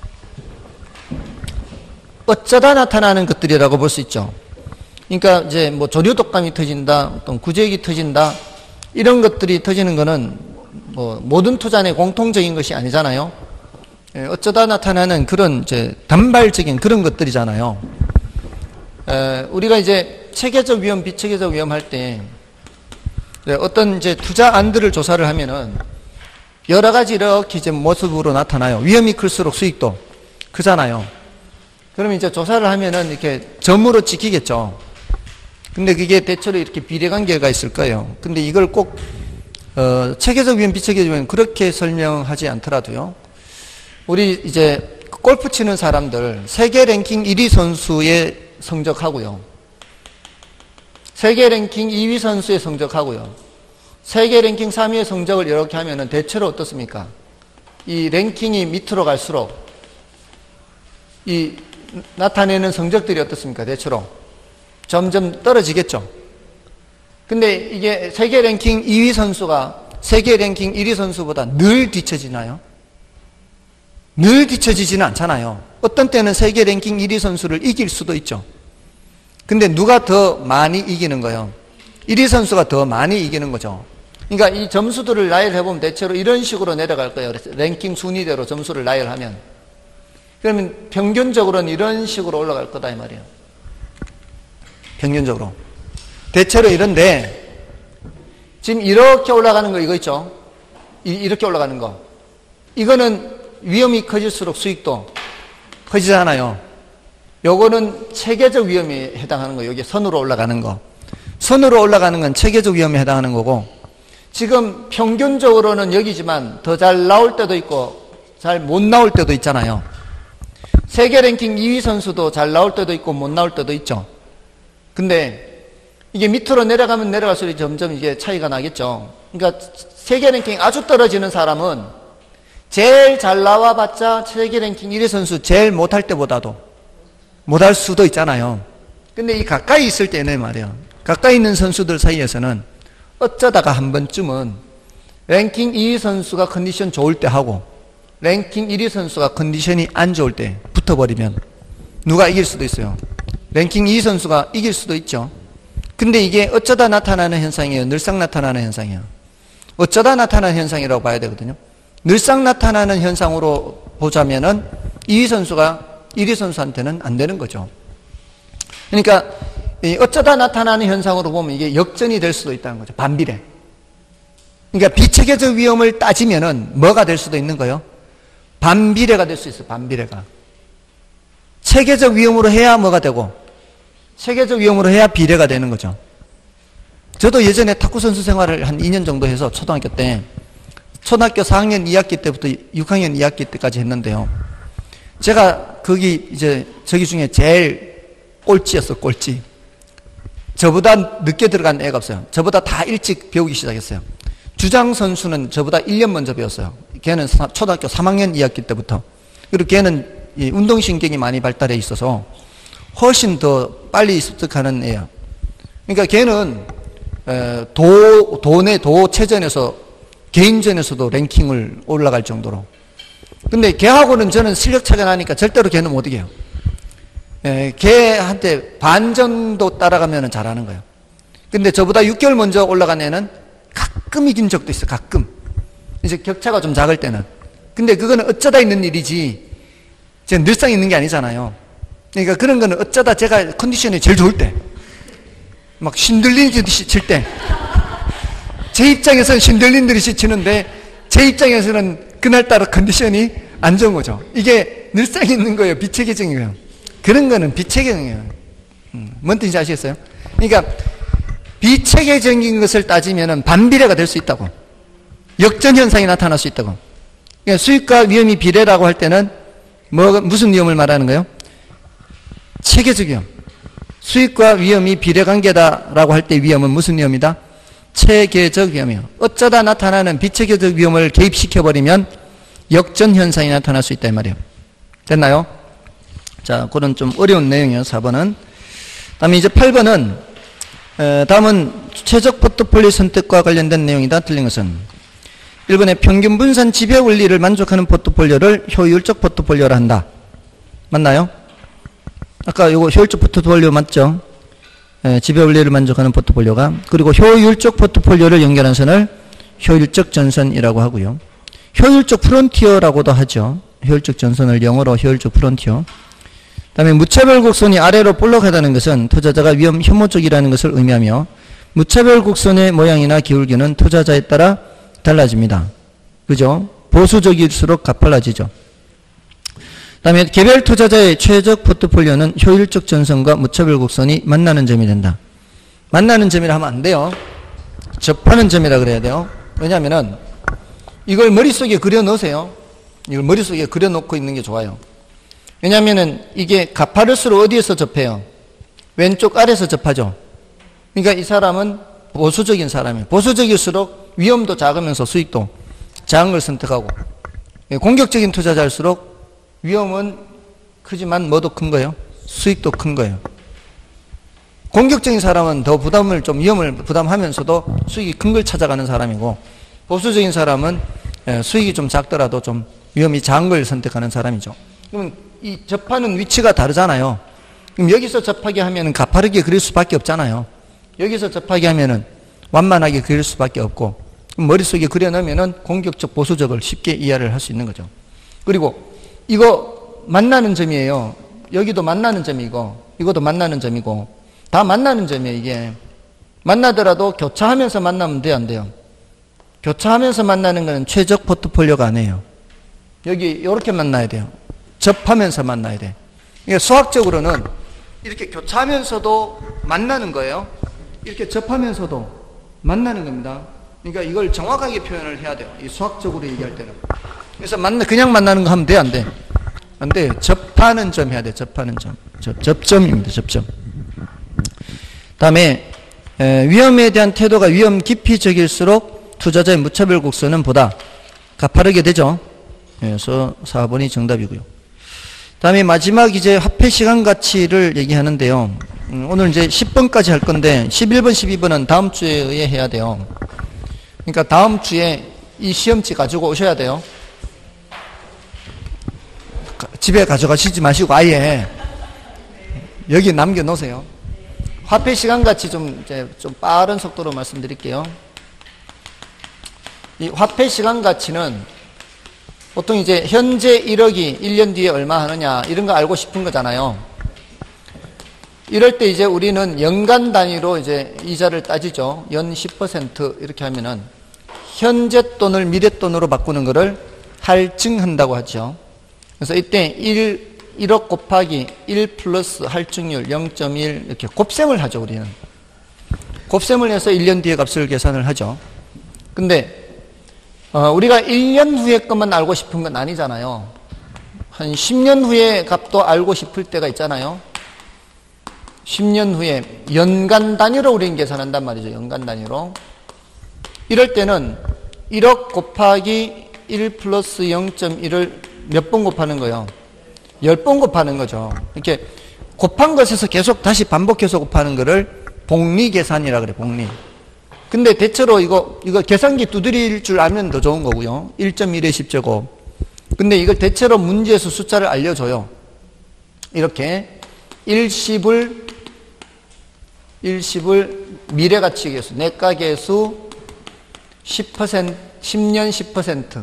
어쩌다 나타나는 것들이라고 볼 수 있죠. 그러니까 이제 뭐 조류 독감이 터진다, 어떤 구제액이 터진다, 이런 것들이 터지는 거는 뭐 모든 투자의 공통적인 것이 아니잖아요. 어쩌다 나타나는 그런 이제 단발적인 그런 것들이잖아요. 우리가 이제 체계적 위험, 비체계적 위험 할 때 어떤 이제 투자 안들을 조사를 하면은 여러 가지 이렇게 이제 모습으로 나타나요. 위험이 클수록 수익도 크잖아요. 그러면 이제 조사를 하면은 이렇게 점으로 찍히겠죠. 근데 그게 대체로 이렇게 비례관계가 있을 거예요. 근데 이걸 꼭, 체계적 위험, 비체계적 위험 그렇게 설명하지 않더라도요. 우리 이제 골프 치는 사람들, 세계 랭킹 1위 선수의 성적하고요. 세계 랭킹 2위 선수의 성적하고요. 세계 랭킹 3위의 성적을 이렇게 하면은 대체로 어떻습니까? 이 랭킹이 밑으로 갈수록 이 나타내는 성적들이 어떻습니까? 대체로 점점 떨어지겠죠. 근데 이게 세계 랭킹 2위 선수가 세계 랭킹 1위 선수보다 늘 뒤처지나요? 늘 뒤처지지는 않잖아요. 어떤 때는 세계 랭킹 1위 선수를 이길 수도 있죠. 근데 누가 더 많이 이기는 거예요? 1위 선수가 더 많이 이기는 거죠. 그러니까 이 점수들을 나열해보면 대체로 이런 식으로 내려갈 거예요. 랭킹 순위대로 점수를 나열하면. 그러면 평균적으로는 이런 식으로 올라갈 거다 이 말이에요. 평균적으로. 대체로 이런데 지금 이렇게 올라가는 거 이거 있죠? 이렇게 올라가는 거. 이거는 위험이 커질수록 수익도 커지잖아요. 요거는 체계적 위험에 해당하는 거. 여기 선으로 올라가는 거. 선으로 올라가는 건 체계적 위험에 해당하는 거고 지금 평균적으로는 여기지만 더 잘 나올 때도 있고 잘 못 나올 때도 있잖아요. 세계 랭킹 2위 선수도 잘 나올 때도 있고 못 나올 때도 있죠. 근데 이게 밑으로 내려가면 내려갈수록 점점 이게 차이가 나겠죠. 그러니까 세계 랭킹 아주 떨어지는 사람은 제일 잘 나와봤자 세계 랭킹 1위 선수 제일 못할 때보다도 못할 수도 있잖아요. 근데 이 가까이 있을 때는 말이에요. 가까이 있는 선수들 사이에서는 어쩌다가 한 번쯤은 랭킹 2위 선수가 컨디션 좋을 때 하고 랭킹 1위 선수가 컨디션이 안 좋을 때 붙어버리면 누가 이길 수도 있어요. 랭킹 2위 선수가 이길 수도 있죠. 근데 이게 어쩌다 나타나는 현상이에요? 늘상 나타나는 현상이에요. 어쩌다 나타나는 현상이라고 봐야 되거든요. 늘상 나타나는 현상으로 보자면은 2위 선수가 1위 선수한테는 안 되는 거죠. 그러니까 어쩌다 나타나는 현상으로 보면 이게 역전이 될 수도 있다는 거죠. 반비례. 그러니까 비체계적 위험을 따지면은 뭐가 될 수도 있는 거예요? 반비례가 될 수 있어요. 반비례가. 체계적 위험으로 해야 뭐가 되고 체계적 위험으로 해야 비례가 되는 거죠. 저도 예전에 탁구 선수 생활을 한 2년 정도 해서 초등학교 때 초등학교 4학년 2학기 때부터 6학년 2학기 때까지 했는데요. 제가 거기 이제 저기 중에 제일 꼴찌였어. 꼴찌. 저보다 늦게 들어간 애가 없어요. 저보다 다 일찍 배우기 시작했어요. 주장 선수는 저보다 1년 먼저 배웠어요. 걔는 초등학교 3학년 2학기 때부터. 그리고 걔는 운동신경이 많이 발달해 있어서 훨씬 더 빨리 습득하는 애야. 그러니까 걔는 도체전에서 개인전에서도 랭킹을 올라갈 정도로. 근데 걔하고는 저는 실력 차이가 나니까 절대로 걔는 못 이겨요. 걔한테 반 정도 따라가면 잘하는 거예요. 근데 저보다 6개월 먼저 올라간 애는 가끔 이긴 적도 있어. 가끔. 이제 격차가 좀 작을 때는. 근데 그거는 어쩌다 있는 일이지 제가 늘상 있는 게 아니잖아요. 그러니까 그런 거는 어쩌다 제가 컨디션이 제일 좋을 때 막 신들리듯이 칠 때 제 입장에서는 신들린듯이 치는데 제 입장에서는 그날따라 컨디션이 안 좋은 거죠. 이게 늘상 있는 거예요. 비체계적인 거예요. 그런 거는 비체계적이에요. 뭔 뜻인지 아시겠어요? 그러니까 비체계적인 것을 따지면 반비례가 될 수 있다고. 역전 현상이 나타날 수 있다고. 그러니까 수익과 위험이 비례라고 할 때는 무슨 위험을 말하는 거예요? 체계적 위험. 수익과 위험이 비례관계다라고 할 때 위험은 무슨 위험이다? 체계적 위험이요. 어쩌다 나타나는 비체계적 위험을 개입시켜버리면 역전 현상이 나타날 수 있다 이 말이에요. 됐나요? 자, 그런 좀 어려운 내용이에요. 4번은. 다음에 이제 8번은 다음은 최적 포트폴리오 선택과 관련된 내용이다. 틀린 것은 1번에 평균 분산 지배 원리를 만족하는 포트폴리오를 효율적 포트폴리오라 한다. 맞나요? 아까 요거 효율적 포트폴리오 맞죠? 지배 원리를 만족하는 포트폴리오가. 그리고 효율적 포트폴리오를 연결한 선을 효율적 전선이라고 하고요. 효율적 프론티어라고도 하죠. 효율적 전선을 영어로 효율적 프론티어. 그다음에 무차별 곡선이 아래로 볼록하다는 것은 투자자가 위험 혐오적이라는 것을 의미하며 무차별 곡선의 모양이나 기울기는 투자자에 따라 달라집니다. 그죠? 보수적일수록 가팔라지죠. 그다음에 개별 투자자의 최적 포트폴리오는 효율적 전선과 무차별 곡선이 만나는 점이 된다. 만나는 점이라 하면 안 돼요. 접하는 점이라 그래야 돼요. 왜냐하면은 이걸 머릿속에 그려 넣으세요. 이걸 머릿속에 그려 놓고 있는 게 좋아요. 왜냐하면은 이게 가파를수록 어디에서 접해요? 왼쪽 아래에서 접하죠. 그러니까 이 사람은 보수적인 사람이에요. 보수적일수록 위험도 작으면서 수익도 작은 걸 선택하고, 공격적인 투자자일수록 위험은 크지만 뭐도 큰 거예요? 수익도 큰 거예요. 공격적인 사람은 더 부담을 좀 위험을 부담하면서도 수익이 큰 걸 찾아가는 사람이고, 보수적인 사람은 수익이 좀 작더라도 좀 위험이 작은 걸 선택하는 사람이죠. 그러면 이 접하는 위치가 다르잖아요. 그럼 여기서 접하게 하면은 가파르게 그릴 수밖에 없잖아요. 여기서 접하게 하면은 완만하게 그릴 수밖에 없고, 머릿속에 그려놓으면은 공격적 보수적을 쉽게 이해를 할 수 있는 거죠. 그리고 이거 만나는 점이에요. 여기도 만나는 점이고 이것도 만나는 점이고 다 만나는 점이에요. 이게 만나더라도 교차하면서 만나면 돼요, 안 돼요? 교차하면서 만나는 거는 최적 포트폴리오가 아니에요. 여기 이렇게 만나야 돼요. 접하면서 만나야 돼. 그러니까 수학적으로는 이렇게 교차하면서도 만나는 거예요. 이렇게 접하면서도 만나는 겁니다. 그러니까 이걸 정확하게 표현을 해야 돼요. 이 수학적으로 얘기할 때는. 그래서 그냥 만나는 거 하면 돼, 안 돼? 안 돼. 접하는 점 해야 돼. 접하는 점. 접점입니다. 접점. 다음에 위험에 대한 태도가 위험 깊이적일수록 투자자의 무차별 곡선은 보다 가파르게 되죠. 그래서 4번이 정답이고요. 다음에 마지막 이제 화폐 시간 가치를 얘기하는데요. 오늘 이제 10번까지 할 건데 11번, 12번은 다음 주에 의해 해야 돼요. 그러니까 다음 주에 이 시험지 가지고 오셔야 돼요. 집에 가져가시지 마시고 아예 여기 남겨 놓으세요. 화폐 시간 가치 좀 빠른 속도로 말씀드릴게요. 이 화폐 시간 가치는 보통 이제 현재 1억이 1년 뒤에 얼마 하느냐 이런 거 알고 싶은 거잖아요. 이럴 때 이제 우리는 연간 단위로 이제 이자를 따지죠. 연 10% 이렇게 하면은 현재 돈을 미래 돈으로 바꾸는 거를 할증한다고 하죠. 그래서 이때 1억 곱하기 1 플러스 할증률 0.1 이렇게 곱셈을 하죠, 우리는. 곱셈을 해서 1년 뒤에 값을 계산을 하죠. 근데 우리가 1년 후의 것만 알고 싶은 건 아니잖아요. 한 10년 후의 값도 알고 싶을 때가 있잖아요. 10년 후에 연간 단위로 우리는 계산한단 말이죠. 연간 단위로. 이럴 때는 1억 곱하기 1 플러스 0.1을 몇 번 곱하는 거예요? 10번 곱하는 거죠. 이렇게 곱한 것에서 계속 다시 반복해서 곱하는 거를 복리 계산이라 그래, 복리. 근데 대체로 이거 계산기 두드릴 줄 알면 더 좋은 거고요. 1.1의 10제곱. 근데 이걸 대체로 문제에서 숫자를 알려줘요. 이렇게 10을 미래가치 계수, 내가 계수 10%, 10년 10%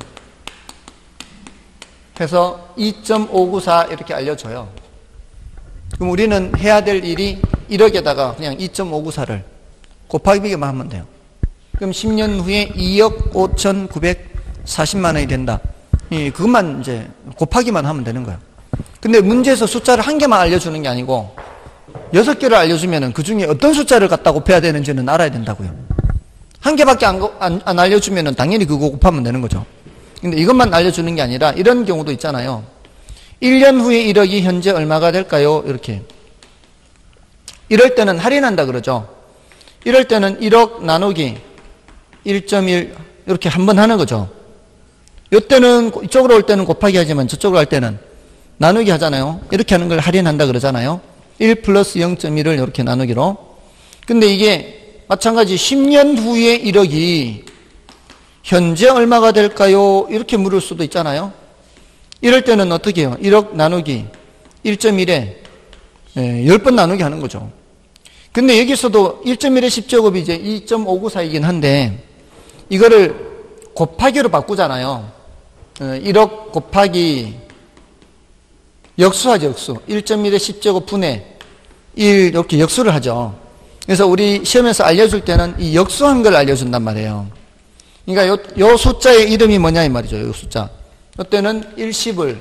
해서 2.594 이렇게 알려줘요. 그럼 우리는 해야 될 일이 1억에다가 그냥 2.594를 곱하기만 하면 돼요. 그럼 10년 후에 2억 5,940만 원이 된다. 그것만 이제 곱하기만 하면 되는 거예요. 근데 문제에서 숫자를 한 개만 알려주는 게 아니고 6개를 알려주면은 그 중에 어떤 숫자를 갖다 곱해야 되는지는 알아야 된다고요. 한 개밖에 안 알려주면은 당연히 그거 곱하면 되는 거죠. 근데 이것만 알려주는 게 아니라 이런 경우도 있잖아요. 1년 후에 1억이 현재 얼마가 될까요? 이렇게. 이럴 때는 할인한다 그러죠. 이럴 때는 1억 나누기 1.1 이렇게 한 번 하는 거죠. 이때는 이쪽으로 올 때는 곱하기 하지만 저쪽으로 할 때는 나누기 하잖아요. 이렇게 하는 걸 할인한다 그러잖아요. 1 플러스 0.1을 이렇게 나누기로. 근데 이게 마찬가지 10년 후에 1억이 현재 얼마가 될까요? 이렇게 물을 수도 있잖아요. 이럴 때는 어떻게 해요? 1억 나누기 1.1에 10번 나누기 하는 거죠. 근데 여기서도 1.1의 10제곱이 이제 2.594이긴 한데 이거를 곱하기로 바꾸잖아요. 1억 곱하기 역수하죠, 역수. 1.1의 10제곱 분의 1 이렇게 역수를 하죠. 그래서 우리 시험에서 알려줄 때는 이 역수한 걸 알려준단 말이에요. 그러니까 요 숫자의 이름이 뭐냐 이 말이죠. 요 숫자. 이때는 10을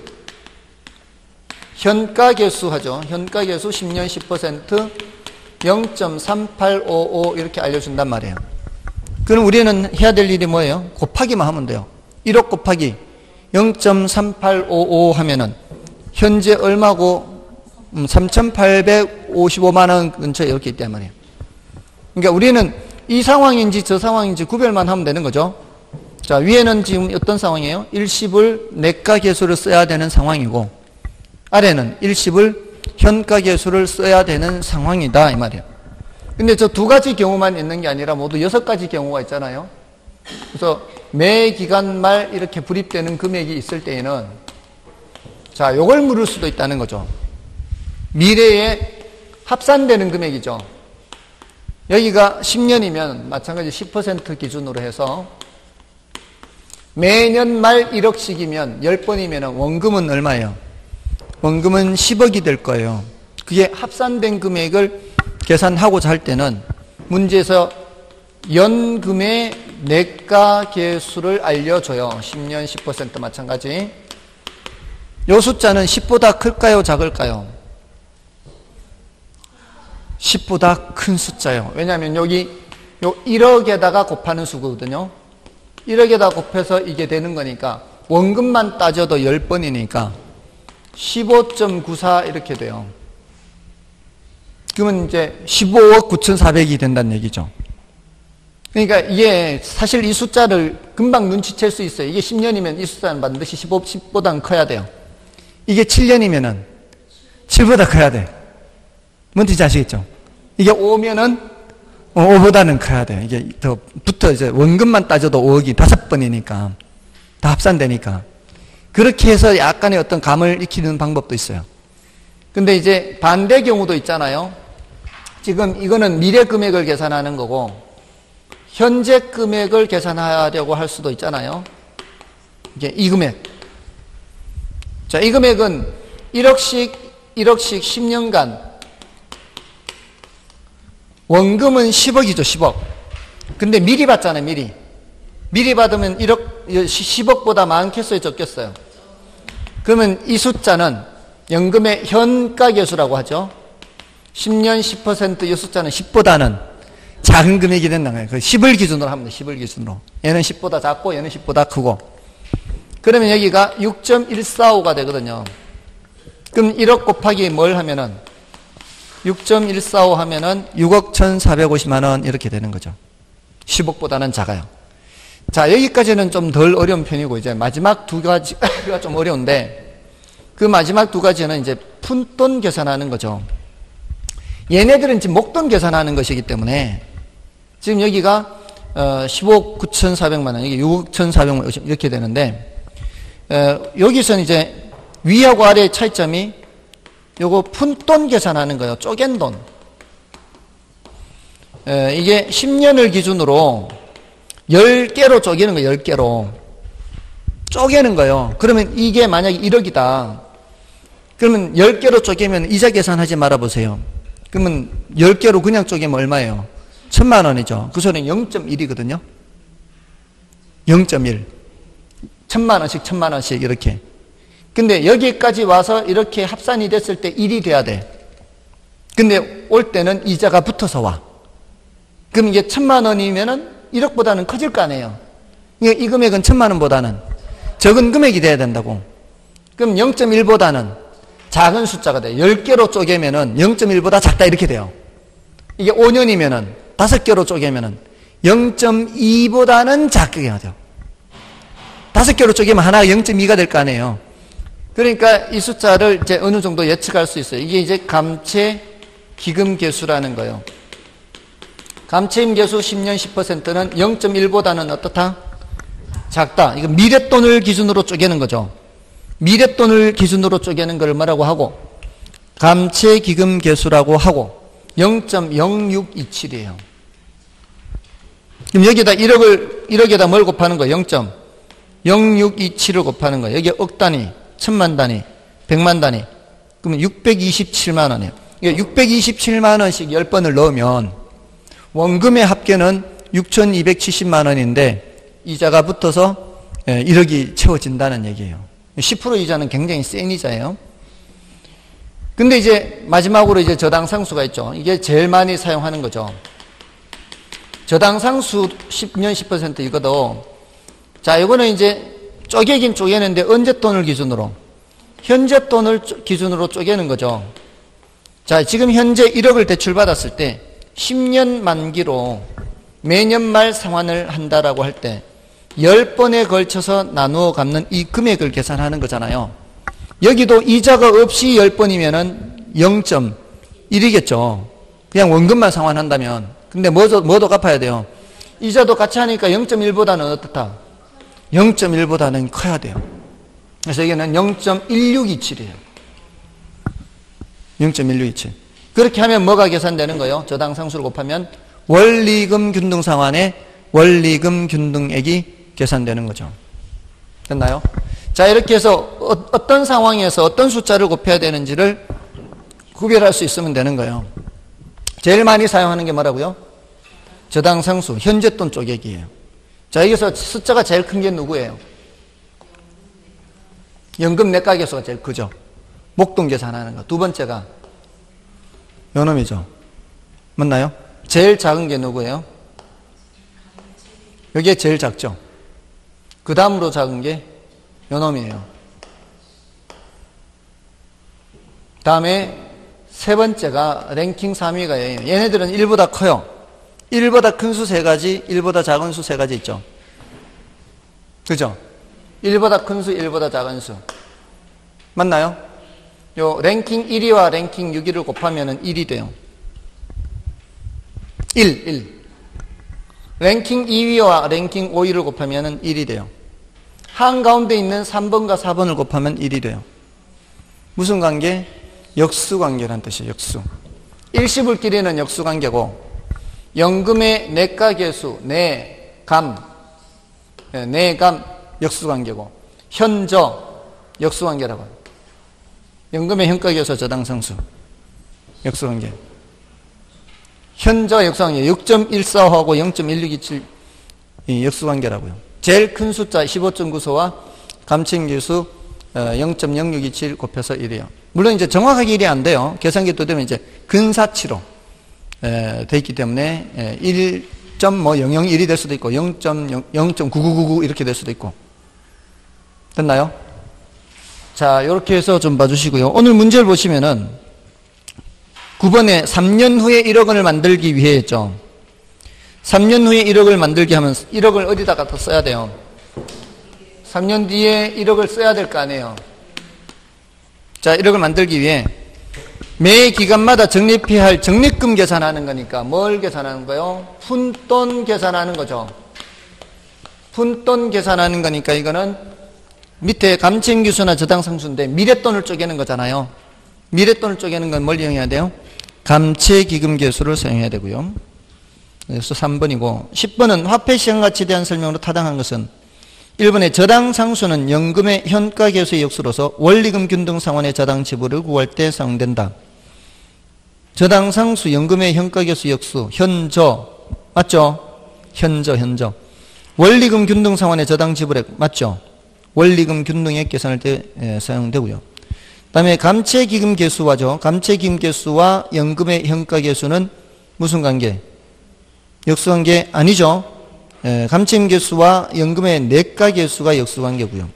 현가계수 하죠. 현가계수 10년 10% 0.3855 이렇게 알려준단 말이에요. 그럼 우리는 해야 될 일이 뭐예요? 곱하기만 하면 돼요. 1억 곱하기 0.3855 하면은 현재 얼마고 3,855만 원 근처에 이렇게 있단 말이에요. 그러니까 우리는 이 상황인지 저 상황인지 구별만 하면 되는 거죠. 자, 위에는 지금 어떤 상황이에요? 10을 내가 계수를 써야 되는 상황이고 아래는 10을 현가 계수를 써야 되는 상황이다 이 말이에요. 근데 저 두 가지 경우만 있는 게 아니라 모두 6가지 경우가 있잖아요. 그래서 매 기간 말 이렇게 불입되는 금액이 있을 때에는 자, 요걸 물을 수도 있다는 거죠. 미래에 합산되는 금액이죠. 여기가 10년이면 마찬가지 10% 기준으로 해서 매년 말 1억씩이면 10번이면 원금은 얼마예요? 원금은 10억이 될 거예요. 그게 합산된 금액을 계산하고자 할 때는 문제에서 연금의 내가 계수를 알려줘요. 10년 10% 마찬가지. 요 숫자는 10보다 클까요? 작을까요? 10보다 큰 숫자예요. 왜냐하면 여기 요 1억에다가 곱하는 수거든요. 1억에다 곱해서 이게 되는 거니까 원금만 따져도 10번이니까 15.94 이렇게 돼요. 그러면 이제 15억 9,400이 된다는 얘기죠. 그러니까 이게 사실 이 숫자를 금방 눈치챌 수 있어요. 이게 10년이면 이 숫자는 반드시 10보다는 커야 돼요. 이게 7년이면은 7보다 커야 돼. 뭔지 아시겠죠? 이게 5면은 5보다는 커야 돼요. 이게 더 붙어 이제 원금만 따져도 5억이 5번이니까 다 합산되니까. 그렇게 해서 약간의 어떤 감을 익히는 방법도 있어요. 근데 이제 반대 경우도 있잖아요. 지금 이거는 미래 금액을 계산하는 거고 현재 금액을 계산하려고 할 수도 있잖아요. 이게 이 금액. 자, 이 금액은 1억씩 10년간, 원금은 10억이죠, 10억. 근데 미리 받잖아요, 미리. 미리 받으면 10억보다 많겠어요, 적겠어요? 그러면 이 숫자는 연금의 현가계수라고 하죠. 10년 10% 이 숫자는 10보다는 작은 금액이 된다는 거예요. 10을 기준으로 하면 돼요, 10을 기준으로. 얘는 10보다 작고 얘는 10보다 크고. 그러면 여기가 6.145가 되거든요. 그럼 1억 곱하기 뭘 하면은 6.145 하면은 6억 1,450만 원 이렇게 되는 거죠. 10억보다는 작아요. 자, 여기까지는 좀 덜 어려운 편이고, 이제 마지막 두 가지가 좀 어려운데, 그 마지막 두 가지는 이제 푼돈 계산하는 거죠. 얘네들은 지금 목돈 계산하는 것이기 때문에, 지금 여기가 15억 9,400만 원, 이게 6억 1,400만 원 이렇게 되는데, 여기서는 이제 위하고 아래의 차이점이 요거 푼돈 계산하는 거예요. 쪼갠 돈. 이게 10년을 기준으로 10개로 쪼개는 거예요. 10개로. 쪼개는 거예요. 그러면 이게 만약에 1억이다. 그러면 10개로 쪼개면 이자 계산하지 말아보세요. 그러면 10개로 그냥 쪼개면 얼마예요? 1,000만 원이죠. 그 소리는 0.1이거든요. 0.1. 1,000만 원씩 1,000만 원씩 이렇게. 근데 여기까지 와서 이렇게 합산이 됐을 때 1이 돼야 돼. 근데 올 때는 이자가 붙어서 와. 그럼 이게 1,000만 원이면은 1억보다는 커질 거 아니에요. 이 금액은 1,000만 원보다는 적은 금액이 돼야 된다고. 그럼 0.1보다는 작은 숫자가 돼요. 10개로 쪼개면은 0.1보다 작다 이렇게 돼요. 이게 5년이면은 5개로 쪼개면은 0.2보다는 작게 하죠. 5개로 쪼개면 하나가 0.2가 될 거 아니에요. 그러니까 이 숫자를 이제 어느 정도 예측할 수 있어요. 이게 이제 감채 기금 계수라는 거예요. 감채임 계수 10년 10%는 0.1보다는 어떻다? 작다. 이거 미랫돈을 기준으로 쪼개는 거죠. 미랫돈을 기준으로 쪼개는 걸 뭐라고 하고, 감채 기금 계수라고 하고, 0.0627이에요. 그럼 여기다 1억에다 뭘 곱하는 거예요? 0.0627을 곱하는 거예요. 여기 억 단위, 1,000만 단위, 100만 단위. 그러면 627만 원이에요. 627만 원씩 10번을 넣으면 원금의 합계는 6,270만 원인데 이자가 붙어서 1억이 채워진다는 얘기예요. 10% 이자는 굉장히 센 이자예요. 근데 이제 마지막으로 이제 저당상수가 있죠. 이게 제일 많이 사용하는 거죠. 저당상수 10년 10% 이거도, 자, 이거는 이제 쪼개긴 쪼개는데 언제 돈을 기준으로? 현재 돈을 기준으로 쪼개는 거죠. 자, 지금 현재 1억을 대출받았을 때 10년 만기로 매년 말 상환을 한다라고 할 때 10번에 걸쳐서 나누어 갚는 이 금액을 계산하는 거잖아요. 여기도 이자가 없이 10번이면은 0.1이겠죠. 그냥 원금만 상환한다면. 근데 뭐도 갚아야 돼요? 이자도 같이 하니까 0.1보다는 어떻다? 0.1보다는 커야 돼요. 그래서 여기는 0.1627이에요. 0.1627. 그렇게 하면 뭐가 계산되는 거예요? 저당상수를 곱하면 원리금 균등상환의 원리금 균등액이 계산되는 거죠. 됐나요? 자, 이렇게 해서 어떤 상황에서 어떤 숫자를 곱해야 되는지를 구별할 수 있으면 되는 거예요. 제일 많이 사용하는 게 뭐라고요? 저당상수, 현재돈 쪼개기예요. 자, 여기서 숫자가 제일 큰 게 누구예요? 연금 내각계수가 제일 크죠. 목돈 계산하는 거. 두 번째가 요놈이죠. 맞나요? 제일 작은 게 누구예요? 여기에 제일 작죠. 그 다음으로 작은 게 요놈이에요. 다음에 세 번째가 랭킹 3위가 얘예요. 얘네들은 1보다 커요. 1보다 큰 수 3가지, 1보다 작은 수 3가지 있죠. 그죠? 1보다 큰 수, 1보다 작은 수. 맞나요? 요 랭킹 1위와 랭킹 6위를 곱하면 1이 돼요. 1. 랭킹 2위와 랭킹 5위를 곱하면 1이 돼요. 한가운데 있는 3번과 4번을 곱하면 1이 돼요. 무슨 관계? 역수관계란 뜻이에요. 역수. 일시불끼리는 역수관계고, 연금의 내가계수, 내감 역수관계고, 현저 역수관계라고 해요. 연금의 현가계수 저당상수 역수관계. 현저와 역수관계 6.14하고 0.1627 역수관계라고요. 제일 큰 숫자 15.94와 감층계수 0.0627 곱해서 1이에요. 물론 이제 정확하게 1이 안 돼요. 계산기 또 되면 이제 근사치로 돼 있기 때문에 1.001이 될 수도 있고 0.9999 이렇게 될 수도 있고. 됐나요? 자, 이렇게 해서 좀 봐주시고요. 오늘 문제를 보시면은 9번에 3년 후에 1억 원을 만들기 위해 했죠. 3년 후에 1억을 만들게 하면 1억을 어디다가 더 써야 돼요? 3년 뒤에 1억을 써야 될 거 아니에요. 자, 1억을 만들기 위해 매 기간마다 적립해야 할 적립금 계산하는 거니까 뭘 계산하는 거예요? 푼돈 계산하는 거죠. 푼돈 계산하는 거니까 이거는 밑에 감층기수나 저당상수인데 미랫돈을 쪼개는 거잖아요. 미랫돈을 쪼개는 건 뭘 이용해야 돼요? 감채기금계수를 사용해야 되고요. 그래서 3번이고 10번은 화폐시장가치에 대한 설명으로 타당한 것은 1번의 저당상수는 연금의 현가계수의 역수로서 원리금 균등상환의 저당 지불을 구할 때 사용된다. 저당상수 연금의 현가계수 역수 현저 맞죠? 현저 원리금 균등상환의 저당 지불액 맞죠? 원리금 균등액 계산할 때 사용되고요. 그 다음에 감채기금계수와죠. 감채기금계수와 연금의 현가계수는 무슨 관계? 역수관계 아니죠. 감채기금계수와 연금의 내가계수가 역수관계고요.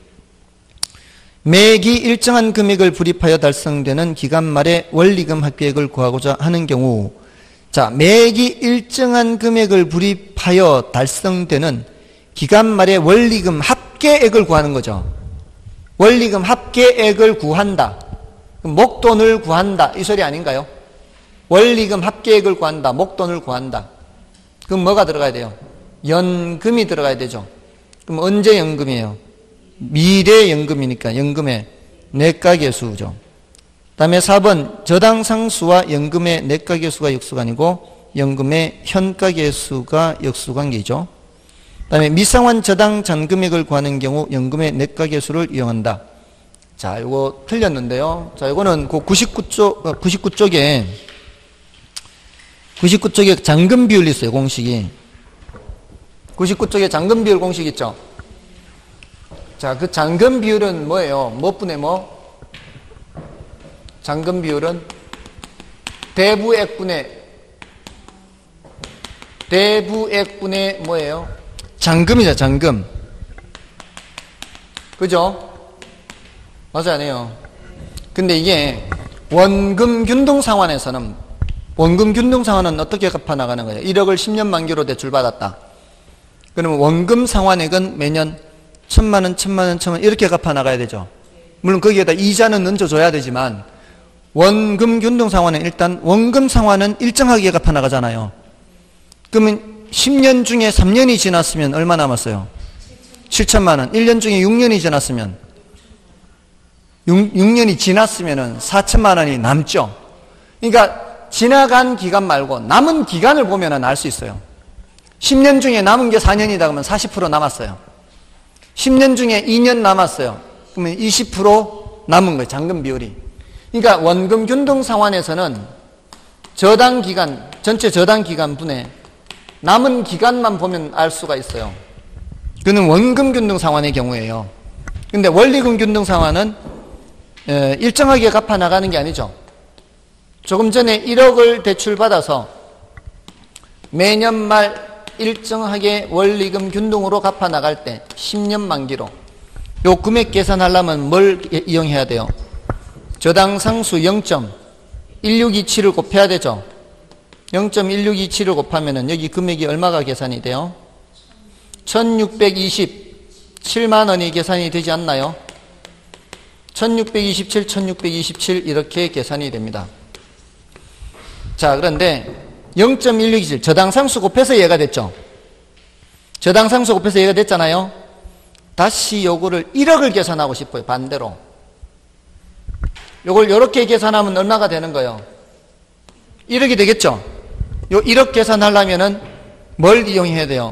매기 일정한 금액을 불입하여 달성되는 기간 말에 원리금 합계액을 구하고자 하는 경우, 자, 매기 일정한 금액을 불입하여 달성되는 기간 말에 원리금 합계액을 구하는 거죠. 원리금 합계액을 구한다. 목돈을 구한다. 이 소리 아닌가요? 원리금 합계액을 구한다. 목돈을 구한다. 그럼 뭐가 들어가야 돼요? 연금이 들어가야 되죠. 그럼 언제 연금이에요? 미래 연금이니까 연금의 내가계수죠. 그 다음에 4번 저당상수와 연금의 내가계수가 역수관이고 연금의 현가계수가 역수관계이죠. 그 다음에 미상환 저당 잔금액을 구하는 경우 연금의 내가계수를 이용한다. 자, 요거 틀렸는데요. 자, 요거는 그 99쪽에 잔금 비율이 있어요, 공식이. 99쪽에 잔금 비율 공식 있죠? 자, 그 잔금 비율은 뭐예요? 뭐 분의 뭐? 잔금 비율은 대부액분의 뭐예요? 잔금이죠, 잔금. 그죠? 맞아요, 안 해요? 근데 이게 원금 균등 상환에서는 어떻게 갚아 나가는 거예요? 1억을 10년 만기로 대출받았다. 그러면 원금 상환액은 매년 1,000만 원 이렇게 갚아 나가야 되죠. 물론 거기에다 이자는 얹어줘야 되지만 원금 균등 상환은 일단 원금 상환은 일정하게 갚아 나가잖아요. 그러면 10년 중에 3년이 지났으면 얼마 남았어요? 7천만 원. 1년 중에 6년이 지났으면 6년이 지났으면은 4천만 원이 남죠. 그러니까 지나간 기간 말고 남은 기간을 보면은 알 수 있어요. 10년 중에 남은 게 4년이다 그러면 40% 남았어요. 10년 중에 2년 남았어요. 그러면 20% 남은 거예요. 잔금 비율이. 그러니까 원금 균등 상환에서는 저당 기간, 전체 저당 기간 분에 남은 기간만 보면 알 수가 있어요. 그는 원금 균등 상환의 경우예요. 근데 원리금 균등 상환은 일정하게 갚아 나가는 게 아니죠. 조금 전에 1억을 대출받아서 매년 말 일정하게 원리금 균등으로 갚아 나갈 때 10년 만기로 요 금액 계산하려면 뭘 이용해야 돼요? 저당상수 0.1627을 곱해야 되죠. 0.1627을 곱하면은 여기 금액이 얼마가 계산이 돼요? 1627만 원이 계산이 되지 않나요? 1627, 1627 이렇게 계산이 됩니다. 자, 그런데 0.1627 저당상수 곱해서 얘가 됐죠. 저당상수 곱해서 얘가 됐잖아요. 다시 요거를 1억을 계산하고 싶어요. 반대로. 요걸 요렇게 계산하면 얼마가 되는 거예요? 1억이 되겠죠. 요 1억 계산하려면은 뭘 이용해야 돼요?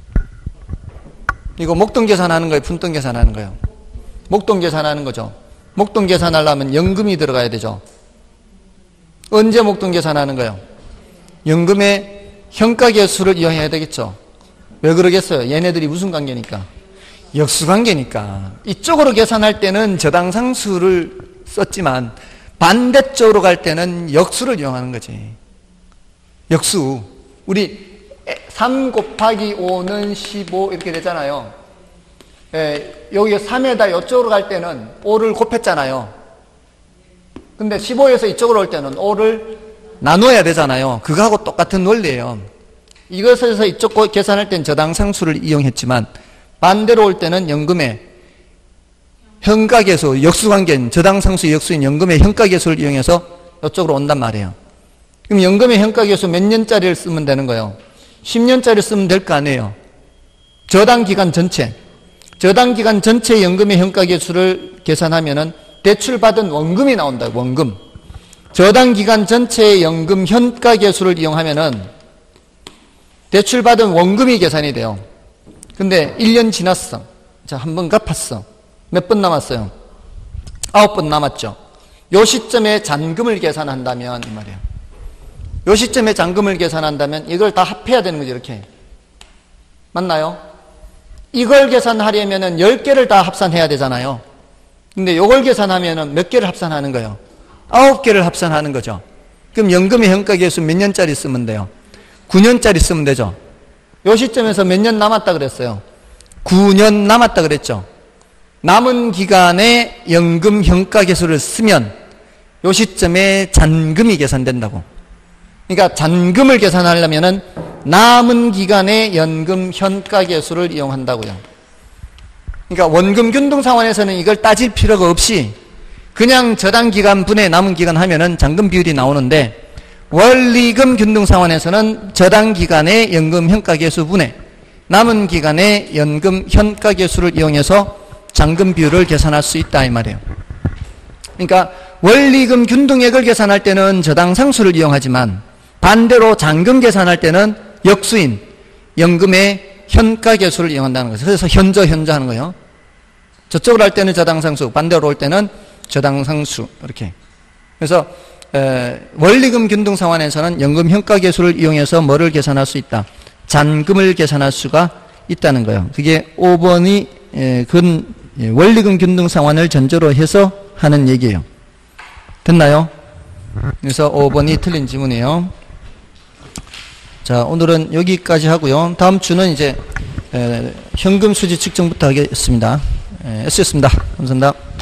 이거 목돈 계산하는 거예요? 푼돈 계산하는 거예요? 목돈 계산하는 거죠. 목돈 계산하려면 연금이 들어가야 되죠. 언제 목돈 계산하는 거예요? 연금의 현가계수를 이용해야 되겠죠. 왜 그러겠어요? 얘네들이 무슨 관계니까? 역수관계니까. 이쪽으로 계산할 때는 저당상수를 썼지만 반대쪽으로 갈 때는 역수를 이용하는 거지. 역수. 우리 3 곱하기 5는 15 이렇게 되잖아요. 여기 3에다 이쪽으로 갈 때는 5를 곱했잖아요. 근데 15에서 이쪽으로 올 때는 5를 나눠야 되잖아요. 그거하고 똑같은 원리예요. 이것에서 이쪽 계산할 때는 저당상수를 이용했지만 반대로 올 때는 연금의 현가계수, 역수관계인 저당상수 역수인 연금의 현가계수를 이용해서 이쪽으로 온단 말이에요. 그럼 연금의 현가계수 몇 년짜리를 쓰면 되는 거예요? 10년짜리 쓰면 될 거 아니에요. 저당기간 전체. 저당기간 전체 연금의 현가계수를 계산하면은 대출받은 원금이 나온다. 원금. 저당기간 전체의 연금 현가계수를 이용하면은 대출받은 원금이 계산이 돼요. 근데 1년 지났어. 자, 한 번 갚았어. 몇 번 남았어요? 9번 남았죠. 요 시점에 잔금을 계산한다면 이 말이에요. 요 시점에 잔금을 계산한다면 이걸 다 합해야 되는 거죠. 이렇게. 맞나요? 이걸 계산하려면은 10개를 다 합산해야 되잖아요. 근데 요걸 계산하면은 몇 개를 합산하는 거예요? 9개를 합산하는 거죠. 그럼 연금의 현가계수 몇 년짜리 쓰면 돼요? 9년짜리 쓰면 되죠. 요 시점에서 몇 년 남았다 그랬어요? 9년 남았다 그랬죠. 남은 기간에 연금 현가계수를 쓰면 요 시점에 잔금이 계산된다고. 그러니까 잔금을 계산하려면은 남은 기간에 연금 현가계수를 이용한다고요. 그러니까 원금 균등 상환에서는 이걸 따질 필요가 없이 그냥 저당기간 분의 남은 기간 하면은 잔금 비율이 나오는데 원리금 균등 상환에서는 저당기간의 연금 현가계수 분의 남은 기간의 연금 현가계수를 이용해서 잔금 비율을 계산할 수 있다 이 말이에요. 그러니까 원리금 균등액을 계산할 때는 저당상수를 이용하지만 반대로 잔금 계산할 때는 역수인 연금의 현가계수를 이용한다는 거죠. 그래서 현저하는 거예요. 저쪽으로 할 때는 저당상수, 반대로 올 때는 저당상수 이렇게. 그래서 원리금 균등 상환에서는 연금 현가계수를 이용해서 뭐를 계산할 수 있다? 잔금을 계산할 수가 있다는 거예요. 그게 5번이 원리금 균등 상환을 전제로 해서 하는 얘기예요. 됐나요? 그래서 5번이 틀린 지문이에요. 자, 오늘은 여기까지 하고요. 다음 주는 이제 현금 수지 측정부터 하겠습니다. S였습니다. 감사합니다.